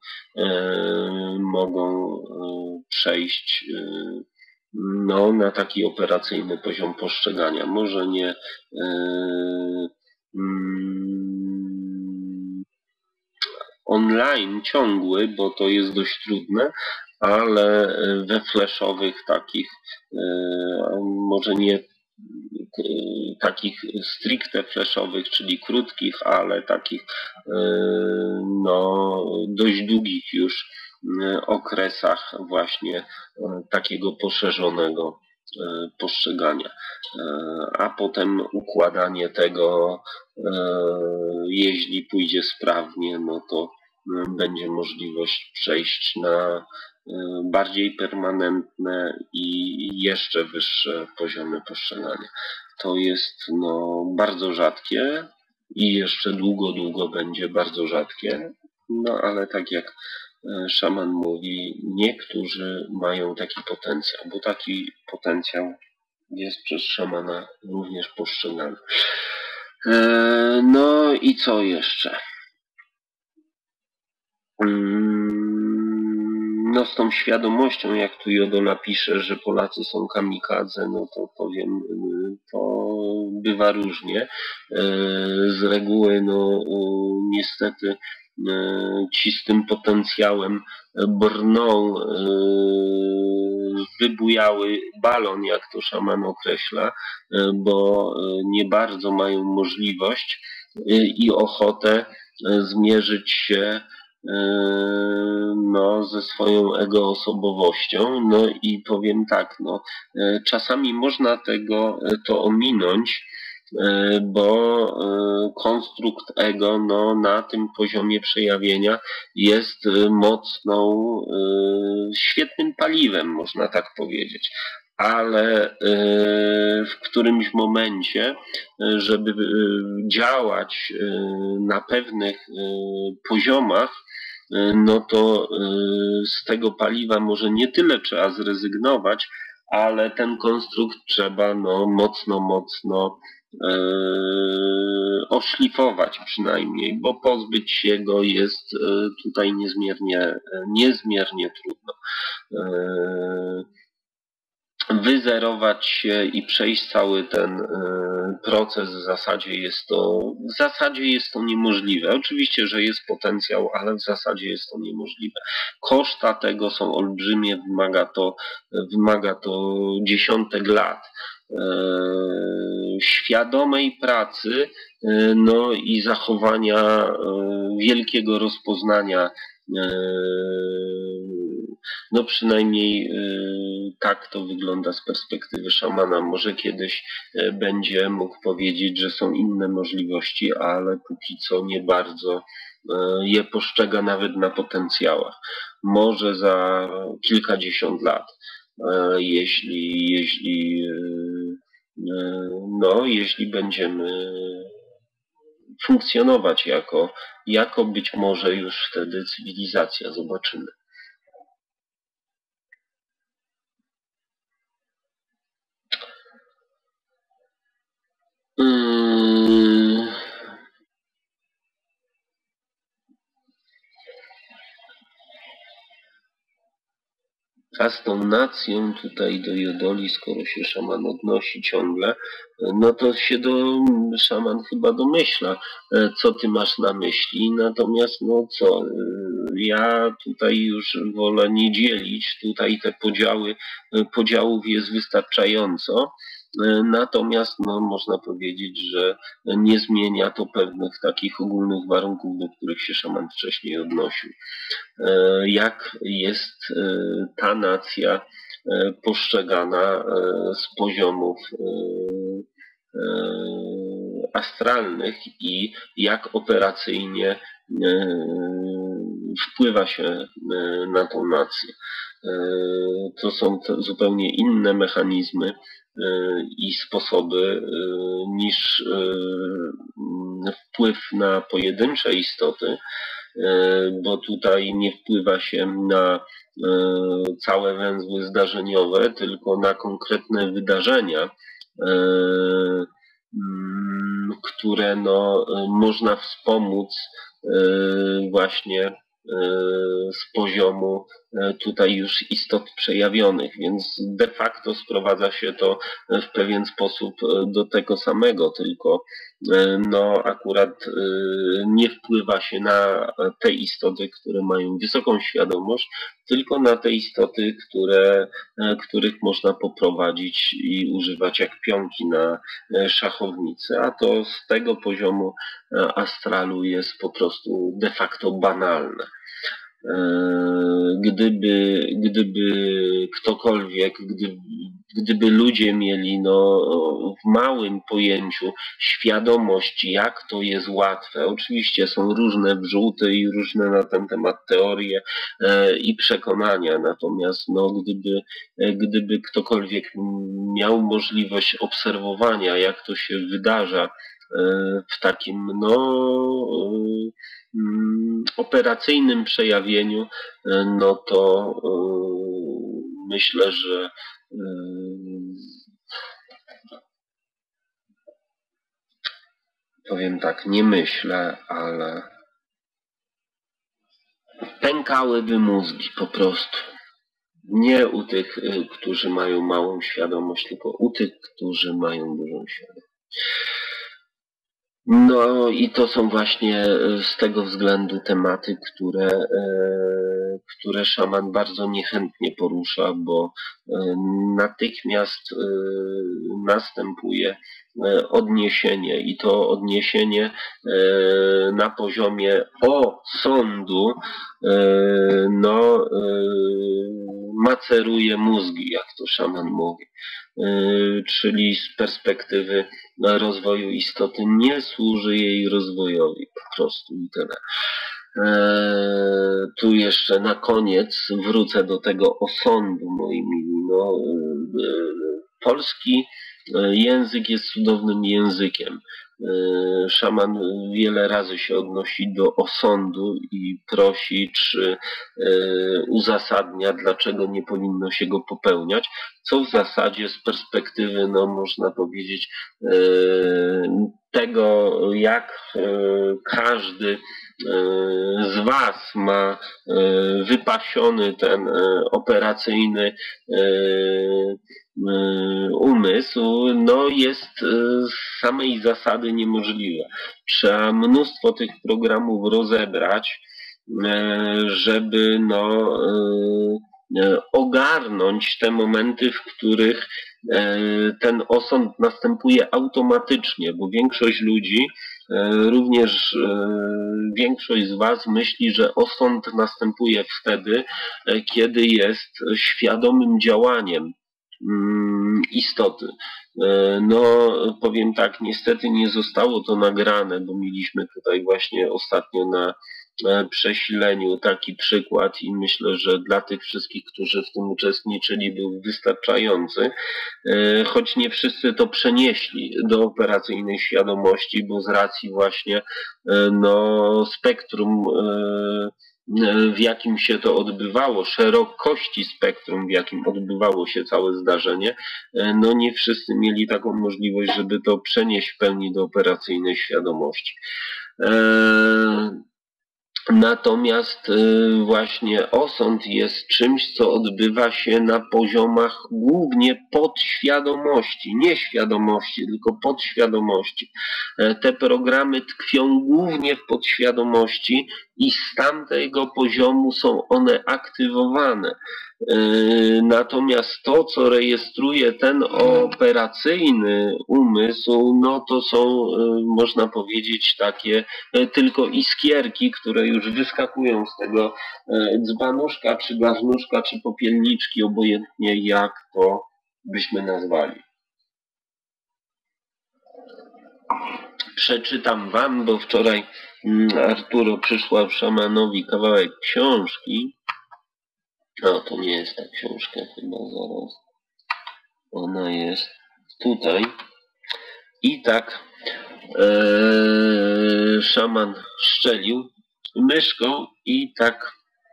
mogą przejść no, na taki operacyjny poziom postrzegania. Może nie online ciągły, bo to jest dość trudne, ale we flashowych takich, może nie takich stricte flashowych, czyli krótkich, ale takich no, dość długich już okresach właśnie takiego poszerzonego postrzegania. A potem układanie tego, jeśli pójdzie sprawnie, no to będzie możliwość przejść na bardziej permanentne i jeszcze wyższe poziomy postrzegania. To jest no, bardzo rzadkie i jeszcze długo będzie bardzo rzadkie, no ale tak jak szaman mówi, niektórzy mają taki potencjał, bo taki potencjał jest przez szamana również postrzegany. No i co jeszcze? No z tą świadomością, jak tu Jodola pisze, że Polacy są kamikadze, no to powiem, to bywa różnie. Z reguły, no niestety ci z tym potencjałem brną wybujały balon, jak to szaman określa, bo nie bardzo mają możliwość i ochotę zmierzyć się no, ze swoją egoosobowością. No i powiem tak, no, czasami można to ominąć, bo konstrukt ego no, na tym poziomie przejawienia jest świetnym paliwem, można tak powiedzieć. Ale w którymś momencie, żeby działać na pewnych poziomach, no to z tego paliwa może nie tyle trzeba zrezygnować, ale ten konstrukt trzeba no, mocno oszlifować przynajmniej, bo pozbyć się go jest tutaj niezmiernie trudno. Wyzerować się i przejść cały ten proces w zasadzie jest to niemożliwe. Oczywiście, że jest potencjał, ale w zasadzie jest to niemożliwe. Koszta tego są olbrzymie, wymaga to dziesiątek lat świadomej pracy, no i zachowania wielkiego rozpoznania, no przynajmniej tak to wygląda z perspektywy szamana. Może kiedyś będzie mógł powiedzieć, że są inne możliwości, ale póki co nie bardzo je postrzega nawet na potencjałach. Może za kilkadziesiąt lat, jeśli no, jeśli będziemy funkcjonować jako być może już wtedy cywilizacja, zobaczymy. A z tą nacją tutaj do Jodoli, skoro się szaman odnosi ciągle, no to się szaman chyba domyśla, co ty masz na myśli. Natomiast no co, ja tutaj już wolę nie dzielić. Tutaj te podziałów jest wystarczająco. Natomiast no, można powiedzieć, że nie zmienia to pewnych takich ogólnych warunków, do których się szaman wcześniej odnosił. Jak jest ta nacja postrzegana z poziomów astralnych i jak operacyjnie wpływa się na tą nację. To są zupełnie inne mechanizmy i sposoby niż wpływ na pojedyncze istoty, bo tutaj nie wpływa się na całe węzły zdarzeniowe, tylko na konkretne wydarzenia, które no, można wspomóc właśnie z poziomu tutaj już istot przejawionych, więc de facto sprowadza się to w pewien sposób do tego samego, tylko no akurat nie wpływa się na te istoty, które mają wysoką świadomość, tylko na te istoty, których można poprowadzić i używać jak pionki na szachownicy, a to z tego poziomu astralu jest po prostu de facto banalne. Gdyby ktokolwiek, gdyby ludzie mieli no, w małym pojęciu świadomość, jak to jest łatwe. Oczywiście są różne wrzuty i różne na ten temat teorie i przekonania, natomiast no, gdyby ktokolwiek miał możliwość obserwowania, jak to się wydarza w takim no, operacyjnym przejawieniu, no to myślę, że powiem tak, nie myślę, ale pękałyby mózgi po prostu. Nie u tych, którzy mają małą świadomość, tylko u tych, którzy mają dużą świadomość. No i to są właśnie z tego względu tematy, które szaman bardzo niechętnie porusza, bo natychmiast następuje odniesienie i to odniesienie na poziomie osądu no, maceruje mózgi, jak to szaman mówi. Czyli z perspektywy rozwoju istoty nie służy jej rozwojowi, po prostu i tyle. Tu jeszcze na koniec wrócę do tego osądu, moi mili. No, polski język jest cudownym językiem. Szaman wiele razy się odnosi do osądu i prosi, czy uzasadnia, dlaczego nie powinno się go popełniać, co w zasadzie z perspektywy, no można powiedzieć, tego, jak każdy z Was ma wypasiony ten operacyjny umysł, no jest z samej zasady niemożliwe. Trzeba mnóstwo tych programów rozebrać, żeby no, ogarnąć te momenty, w których ten osąd następuje automatycznie, bo większość ludzi, również większość z Was myśli, że osąd następuje wtedy, kiedy jest świadomym działaniem istoty. No, powiem tak, niestety nie zostało to nagrane, bo mieliśmy tutaj właśnie ostatnio na przesileniu taki przykład i myślę, że dla tych wszystkich, którzy w tym uczestniczyli, był wystarczający, choć nie wszyscy to przenieśli do operacyjnej świadomości, bo z racji właśnie spektrum, w jakim się to odbywało, szerokości spektrum, w jakim odbywało się całe zdarzenie, nie wszyscy mieli taką możliwość, żeby to przenieść w pełni do operacyjnej świadomości. Natomiast właśnie osąd jest czymś, co odbywa się na poziomach głównie podświadomości, nie świadomości, tylko podświadomości. Te programy tkwią głównie w podświadomości i z tamtego poziomu są one aktywowane. Natomiast to, co rejestruje ten operacyjny umysł, to są, można powiedzieć, takie tylko iskierki, które już wyskakują z tego dzbanuszka, czy garnuszka, czy popielniczki, obojętnie jak to byśmy nazwali. Przeczytam wam, bo wczoraj Arturo przysłał szamanowi kawałek książki. To nie jest ta książka chyba, zaraz. Ona jest tutaj. I tak szaman szczelił myszką i tak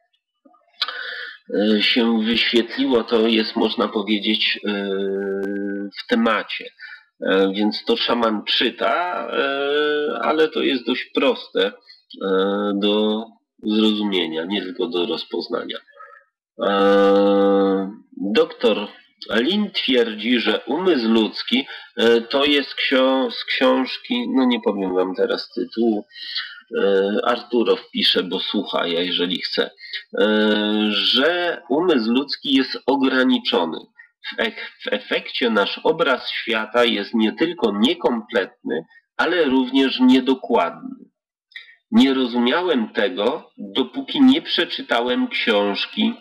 się wyświetliło, to jest, można powiedzieć, w temacie. Więc to szaman czyta, ale to jest dość proste do zrozumienia, nie tylko do rozpoznania. Doktor Lin twierdzi, że umysł ludzki to jest z książki, nie powiem wam teraz tytułu, Arturo wpisze, bo słucha, jeżeli chce, że umysł ludzki jest ograniczony. W efekcie nasz obraz świata jest nie tylko niekompletny, ale również niedokładny. Nie rozumiałem tego, dopóki nie przeczytałem książki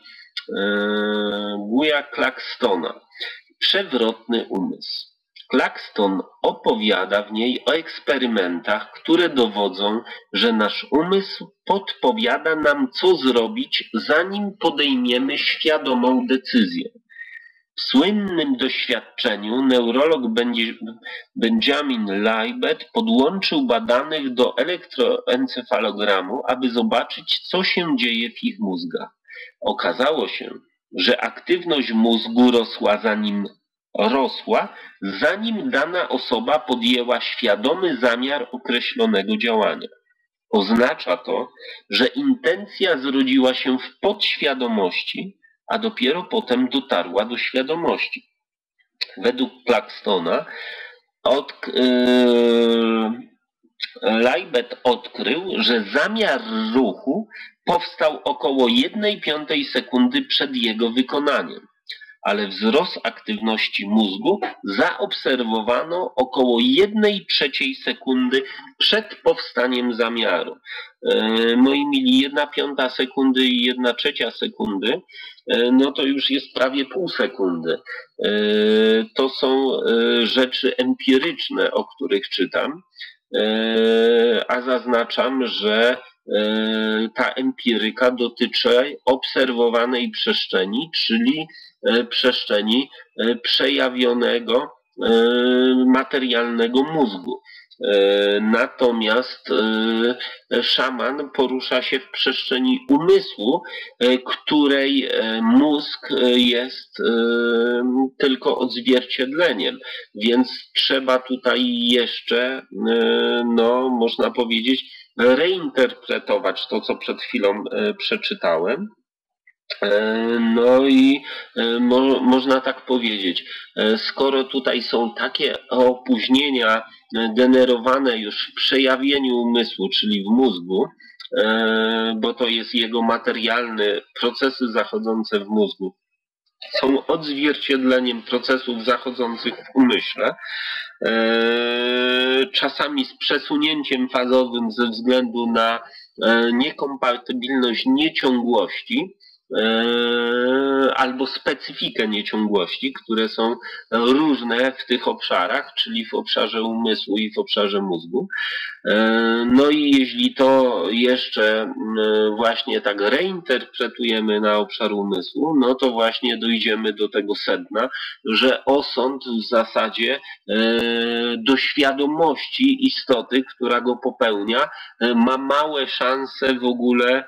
Guya Claxtona Przewrotny umysł. Claxton opowiada w niej o eksperymentach, które dowodzą, że nasz umysł podpowiada nam, co zrobić, zanim podejmiemy świadomą decyzję. W słynnym doświadczeniu neurolog Benjamin Libet podłączył badanych do elektroencefalogramu, aby zobaczyć, co się dzieje w ich mózgach. Okazało się, że aktywność mózgu rosła, zanim dana osoba podjęła świadomy zamiar określonego działania. Oznacza to, że intencja zrodziła się w podświadomości, a dopiero potem dotarła do świadomości. Według Claxtona Libet odkrył, że zamiar ruchu powstał około 1/5 sekundy przed jego wykonaniem, ale wzrost aktywności mózgu zaobserwowano około 1/3 sekundy przed powstaniem zamiaru. Moi mili, 1/5 sekundy i 1/3 sekundy, to już jest prawie pół sekundy. To są rzeczy empiryczne, o których czytam, a zaznaczam, że ta empiryka dotyczy obserwowanej przestrzeni, czyli przestrzeni przejawionego materialnego mózgu. Natomiast szaman porusza się w przestrzeni umysłu, której mózg jest tylko odzwierciedleniem, więc trzeba tutaj jeszcze, można powiedzieć, reinterpretować to, co przed chwilą przeczytałem. Można tak powiedzieć, skoro tutaj są takie opóźnienia generowane już w przejawieniu umysłu, czyli w mózgu, bo to jest jego materialne procesy zachodzące w mózgu, są odzwierciedleniem procesów zachodzących w umyśle, czasami z przesunięciem fazowym ze względu na niekompatybilność nieciągłości, albo specyfikę nieciągłości, które są różne w tych obszarach, czyli w obszarze umysłu i w obszarze mózgu. No i jeśli to jeszcze właśnie tak reinterpretujemy na obszar umysłu, no to właśnie dojdziemy do tego sedna, że osąd w zasadzie do świadomości istoty, która go popełnia, ma małe szanse w ogóle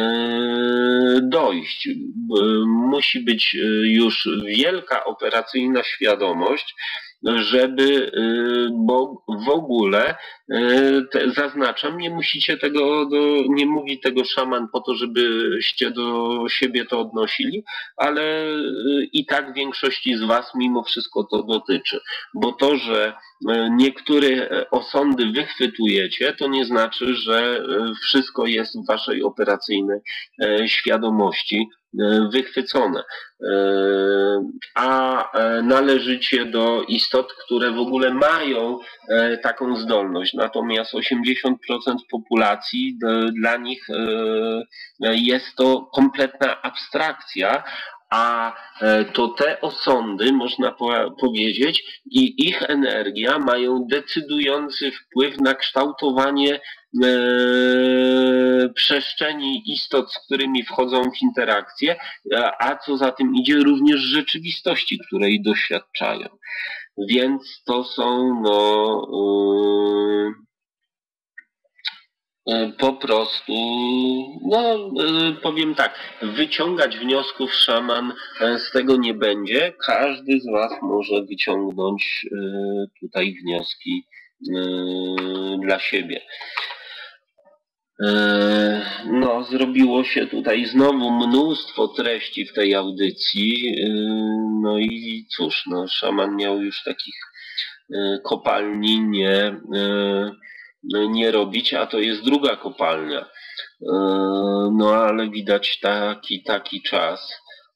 dojść. Musi być już wielka operacyjna świadomość, żeby, bo w ogóle zaznaczam, nie musicie tego, nie mówi tego szaman po to, żebyście do siebie to odnosili, ale i tak większości z was mimo wszystko to dotyczy, bo to, że niektóre osądy wychwytujecie, to nie znaczy, że wszystko jest w waszej operacyjnej świadomości wychwycone. A należycie do istot, które w ogóle mają taką zdolność. Natomiast 80% populacji, dla nich jest to kompletna abstrakcja, a to te osądy, można powiedzieć, i ich energia mają decydujący wpływ na kształtowanie przestrzeni istot, z którymi wchodzą w interakcję, a co za tym idzie również rzeczywistości, której doświadczają. Więc to są po prostu, powiem tak, wyciągać wniosków szaman z tego nie będzie. Każdy z was może wyciągnąć tutaj wnioski dla siebie. No, zrobiło się tutaj znowu mnóstwo treści w tej audycji. No i cóż, no, szaman miał już takich kopalni nie robić, a to jest druga kopalnia. No ale widać taki czas.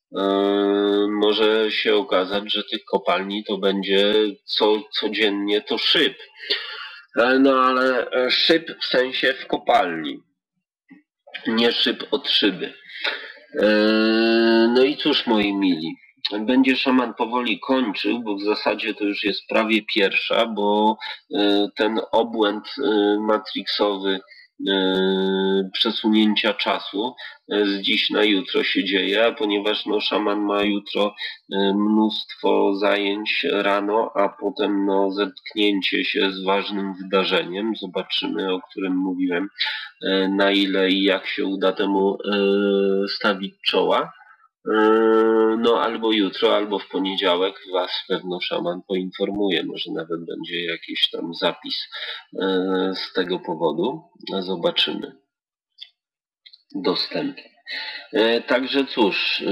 Może się okazać, że tych kopalni to będzie codziennie to szyb. No ale szyb w sensie w kopalni, nie szyb od szyby. No i cóż, moi mili, będzie szaman powoli kończył, bo w zasadzie to już jest prawie pierwsza, bo ten obłęd matrixowy przesunięcia czasu z dziś na jutro się dzieje, a ponieważ no, szaman ma jutro mnóstwo zajęć rano, a potem no, zetknięcie się z ważnym wydarzeniem, zobaczymy, o którym mówiłem, na ile i jak się uda temu stawić czoła. No albo jutro, albo w poniedziałek was pewno szaman poinformuje, może nawet będzie jakiś tam zapis z tego powodu. Zobaczymy. Dostępny. Także cóż,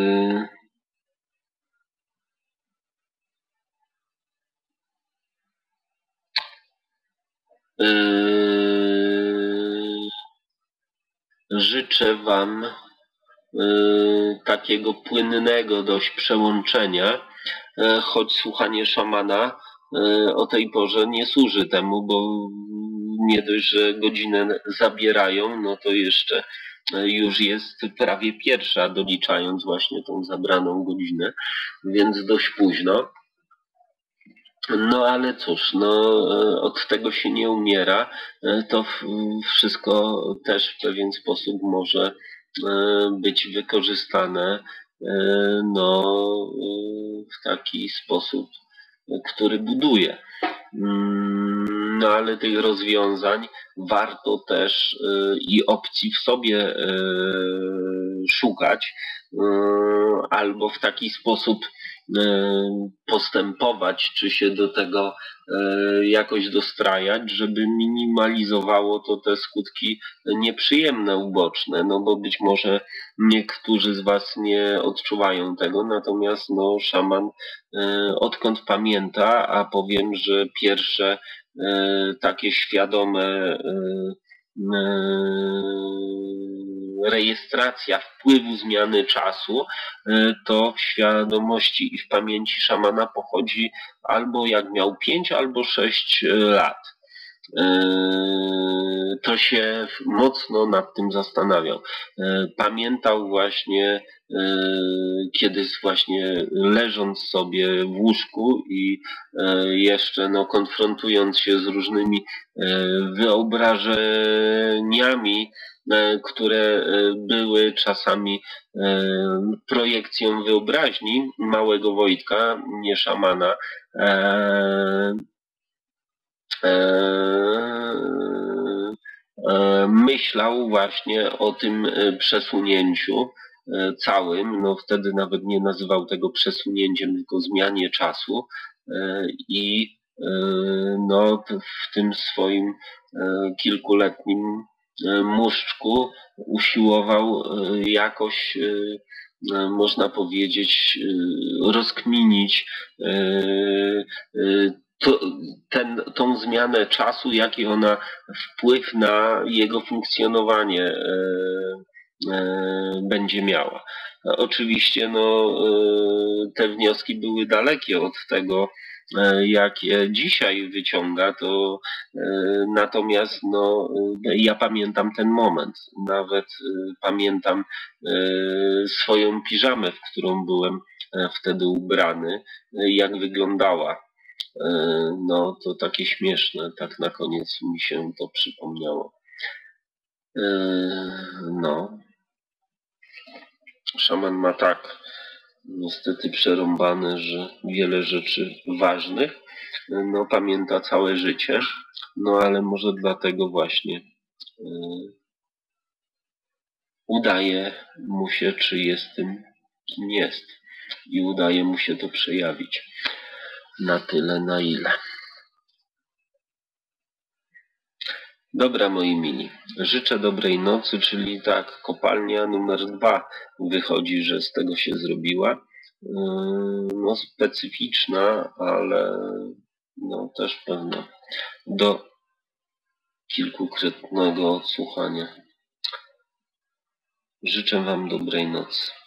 życzę wam takiego płynnego dość przełączenia, choć słuchanie szamana o tej porze nie służy temu, bo nie dość, że godzinę zabierają, no to jeszcze już jest prawie pierwsza, doliczając właśnie tą zabraną godzinę, więc dość późno. No ale cóż, no od tego się nie umiera, to wszystko też w pewien sposób może być wykorzystane no, w taki sposób, który buduje. No ale tych rozwiązań warto też i opcji w sobie szukać, albo w taki sposób postępować, czy się do tego jakoś dostrajać, żeby minimalizowało to te skutki nieprzyjemne, uboczne, no bo być może niektórzy z was nie odczuwają tego, natomiast no szaman odkąd pamięta, a powiem, że pierwsze takie świadome rejestracja wpływu zmiany czasu, to w świadomości i w pamięci szamana pochodzi albo jak miał 5 albo 6 lat. to się mocno nad tym zastanawiał. Pamiętał właśnie, kiedy właśnie leżąc sobie w łóżku i jeszcze no, konfrontując się z różnymi wyobrażeniami, które były czasami projekcją wyobraźni małego Wojtka, nie szamana, myślał właśnie o tym przesunięciu całym, no wtedy nawet nie nazywał tego przesunięciem, tylko zmianie czasu i no w tym swoim kilkuletnim muszczku usiłował jakoś, można powiedzieć, rozkminić tą zmianę czasu, jaki ona wpływ na jego funkcjonowanie będzie miała. Oczywiście no, te wnioski były dalekie od tego, jakie dzisiaj wyciąga, to natomiast no, ja pamiętam ten moment. Nawet pamiętam swoją piżamę, w którą byłem wtedy ubrany, jak wyglądała. No to takie śmieszne, tak na koniec mi się to przypomniało. No. Szaman ma tak niestety przerąbane, że wiele rzeczy ważnych no pamięta całe życie, no ale może dlatego właśnie udaje mu się, czy jest tym, kim jest i udaje mu się to przejawić na tyle, na ile. Dobra, moi mili, życzę dobrej nocy, czyli tak, kopalnia numer 2 wychodzi, że z tego się zrobiła. No specyficzna, ale no też pewna do kilkukrotnego odsłuchania. Życzę wam dobrej nocy.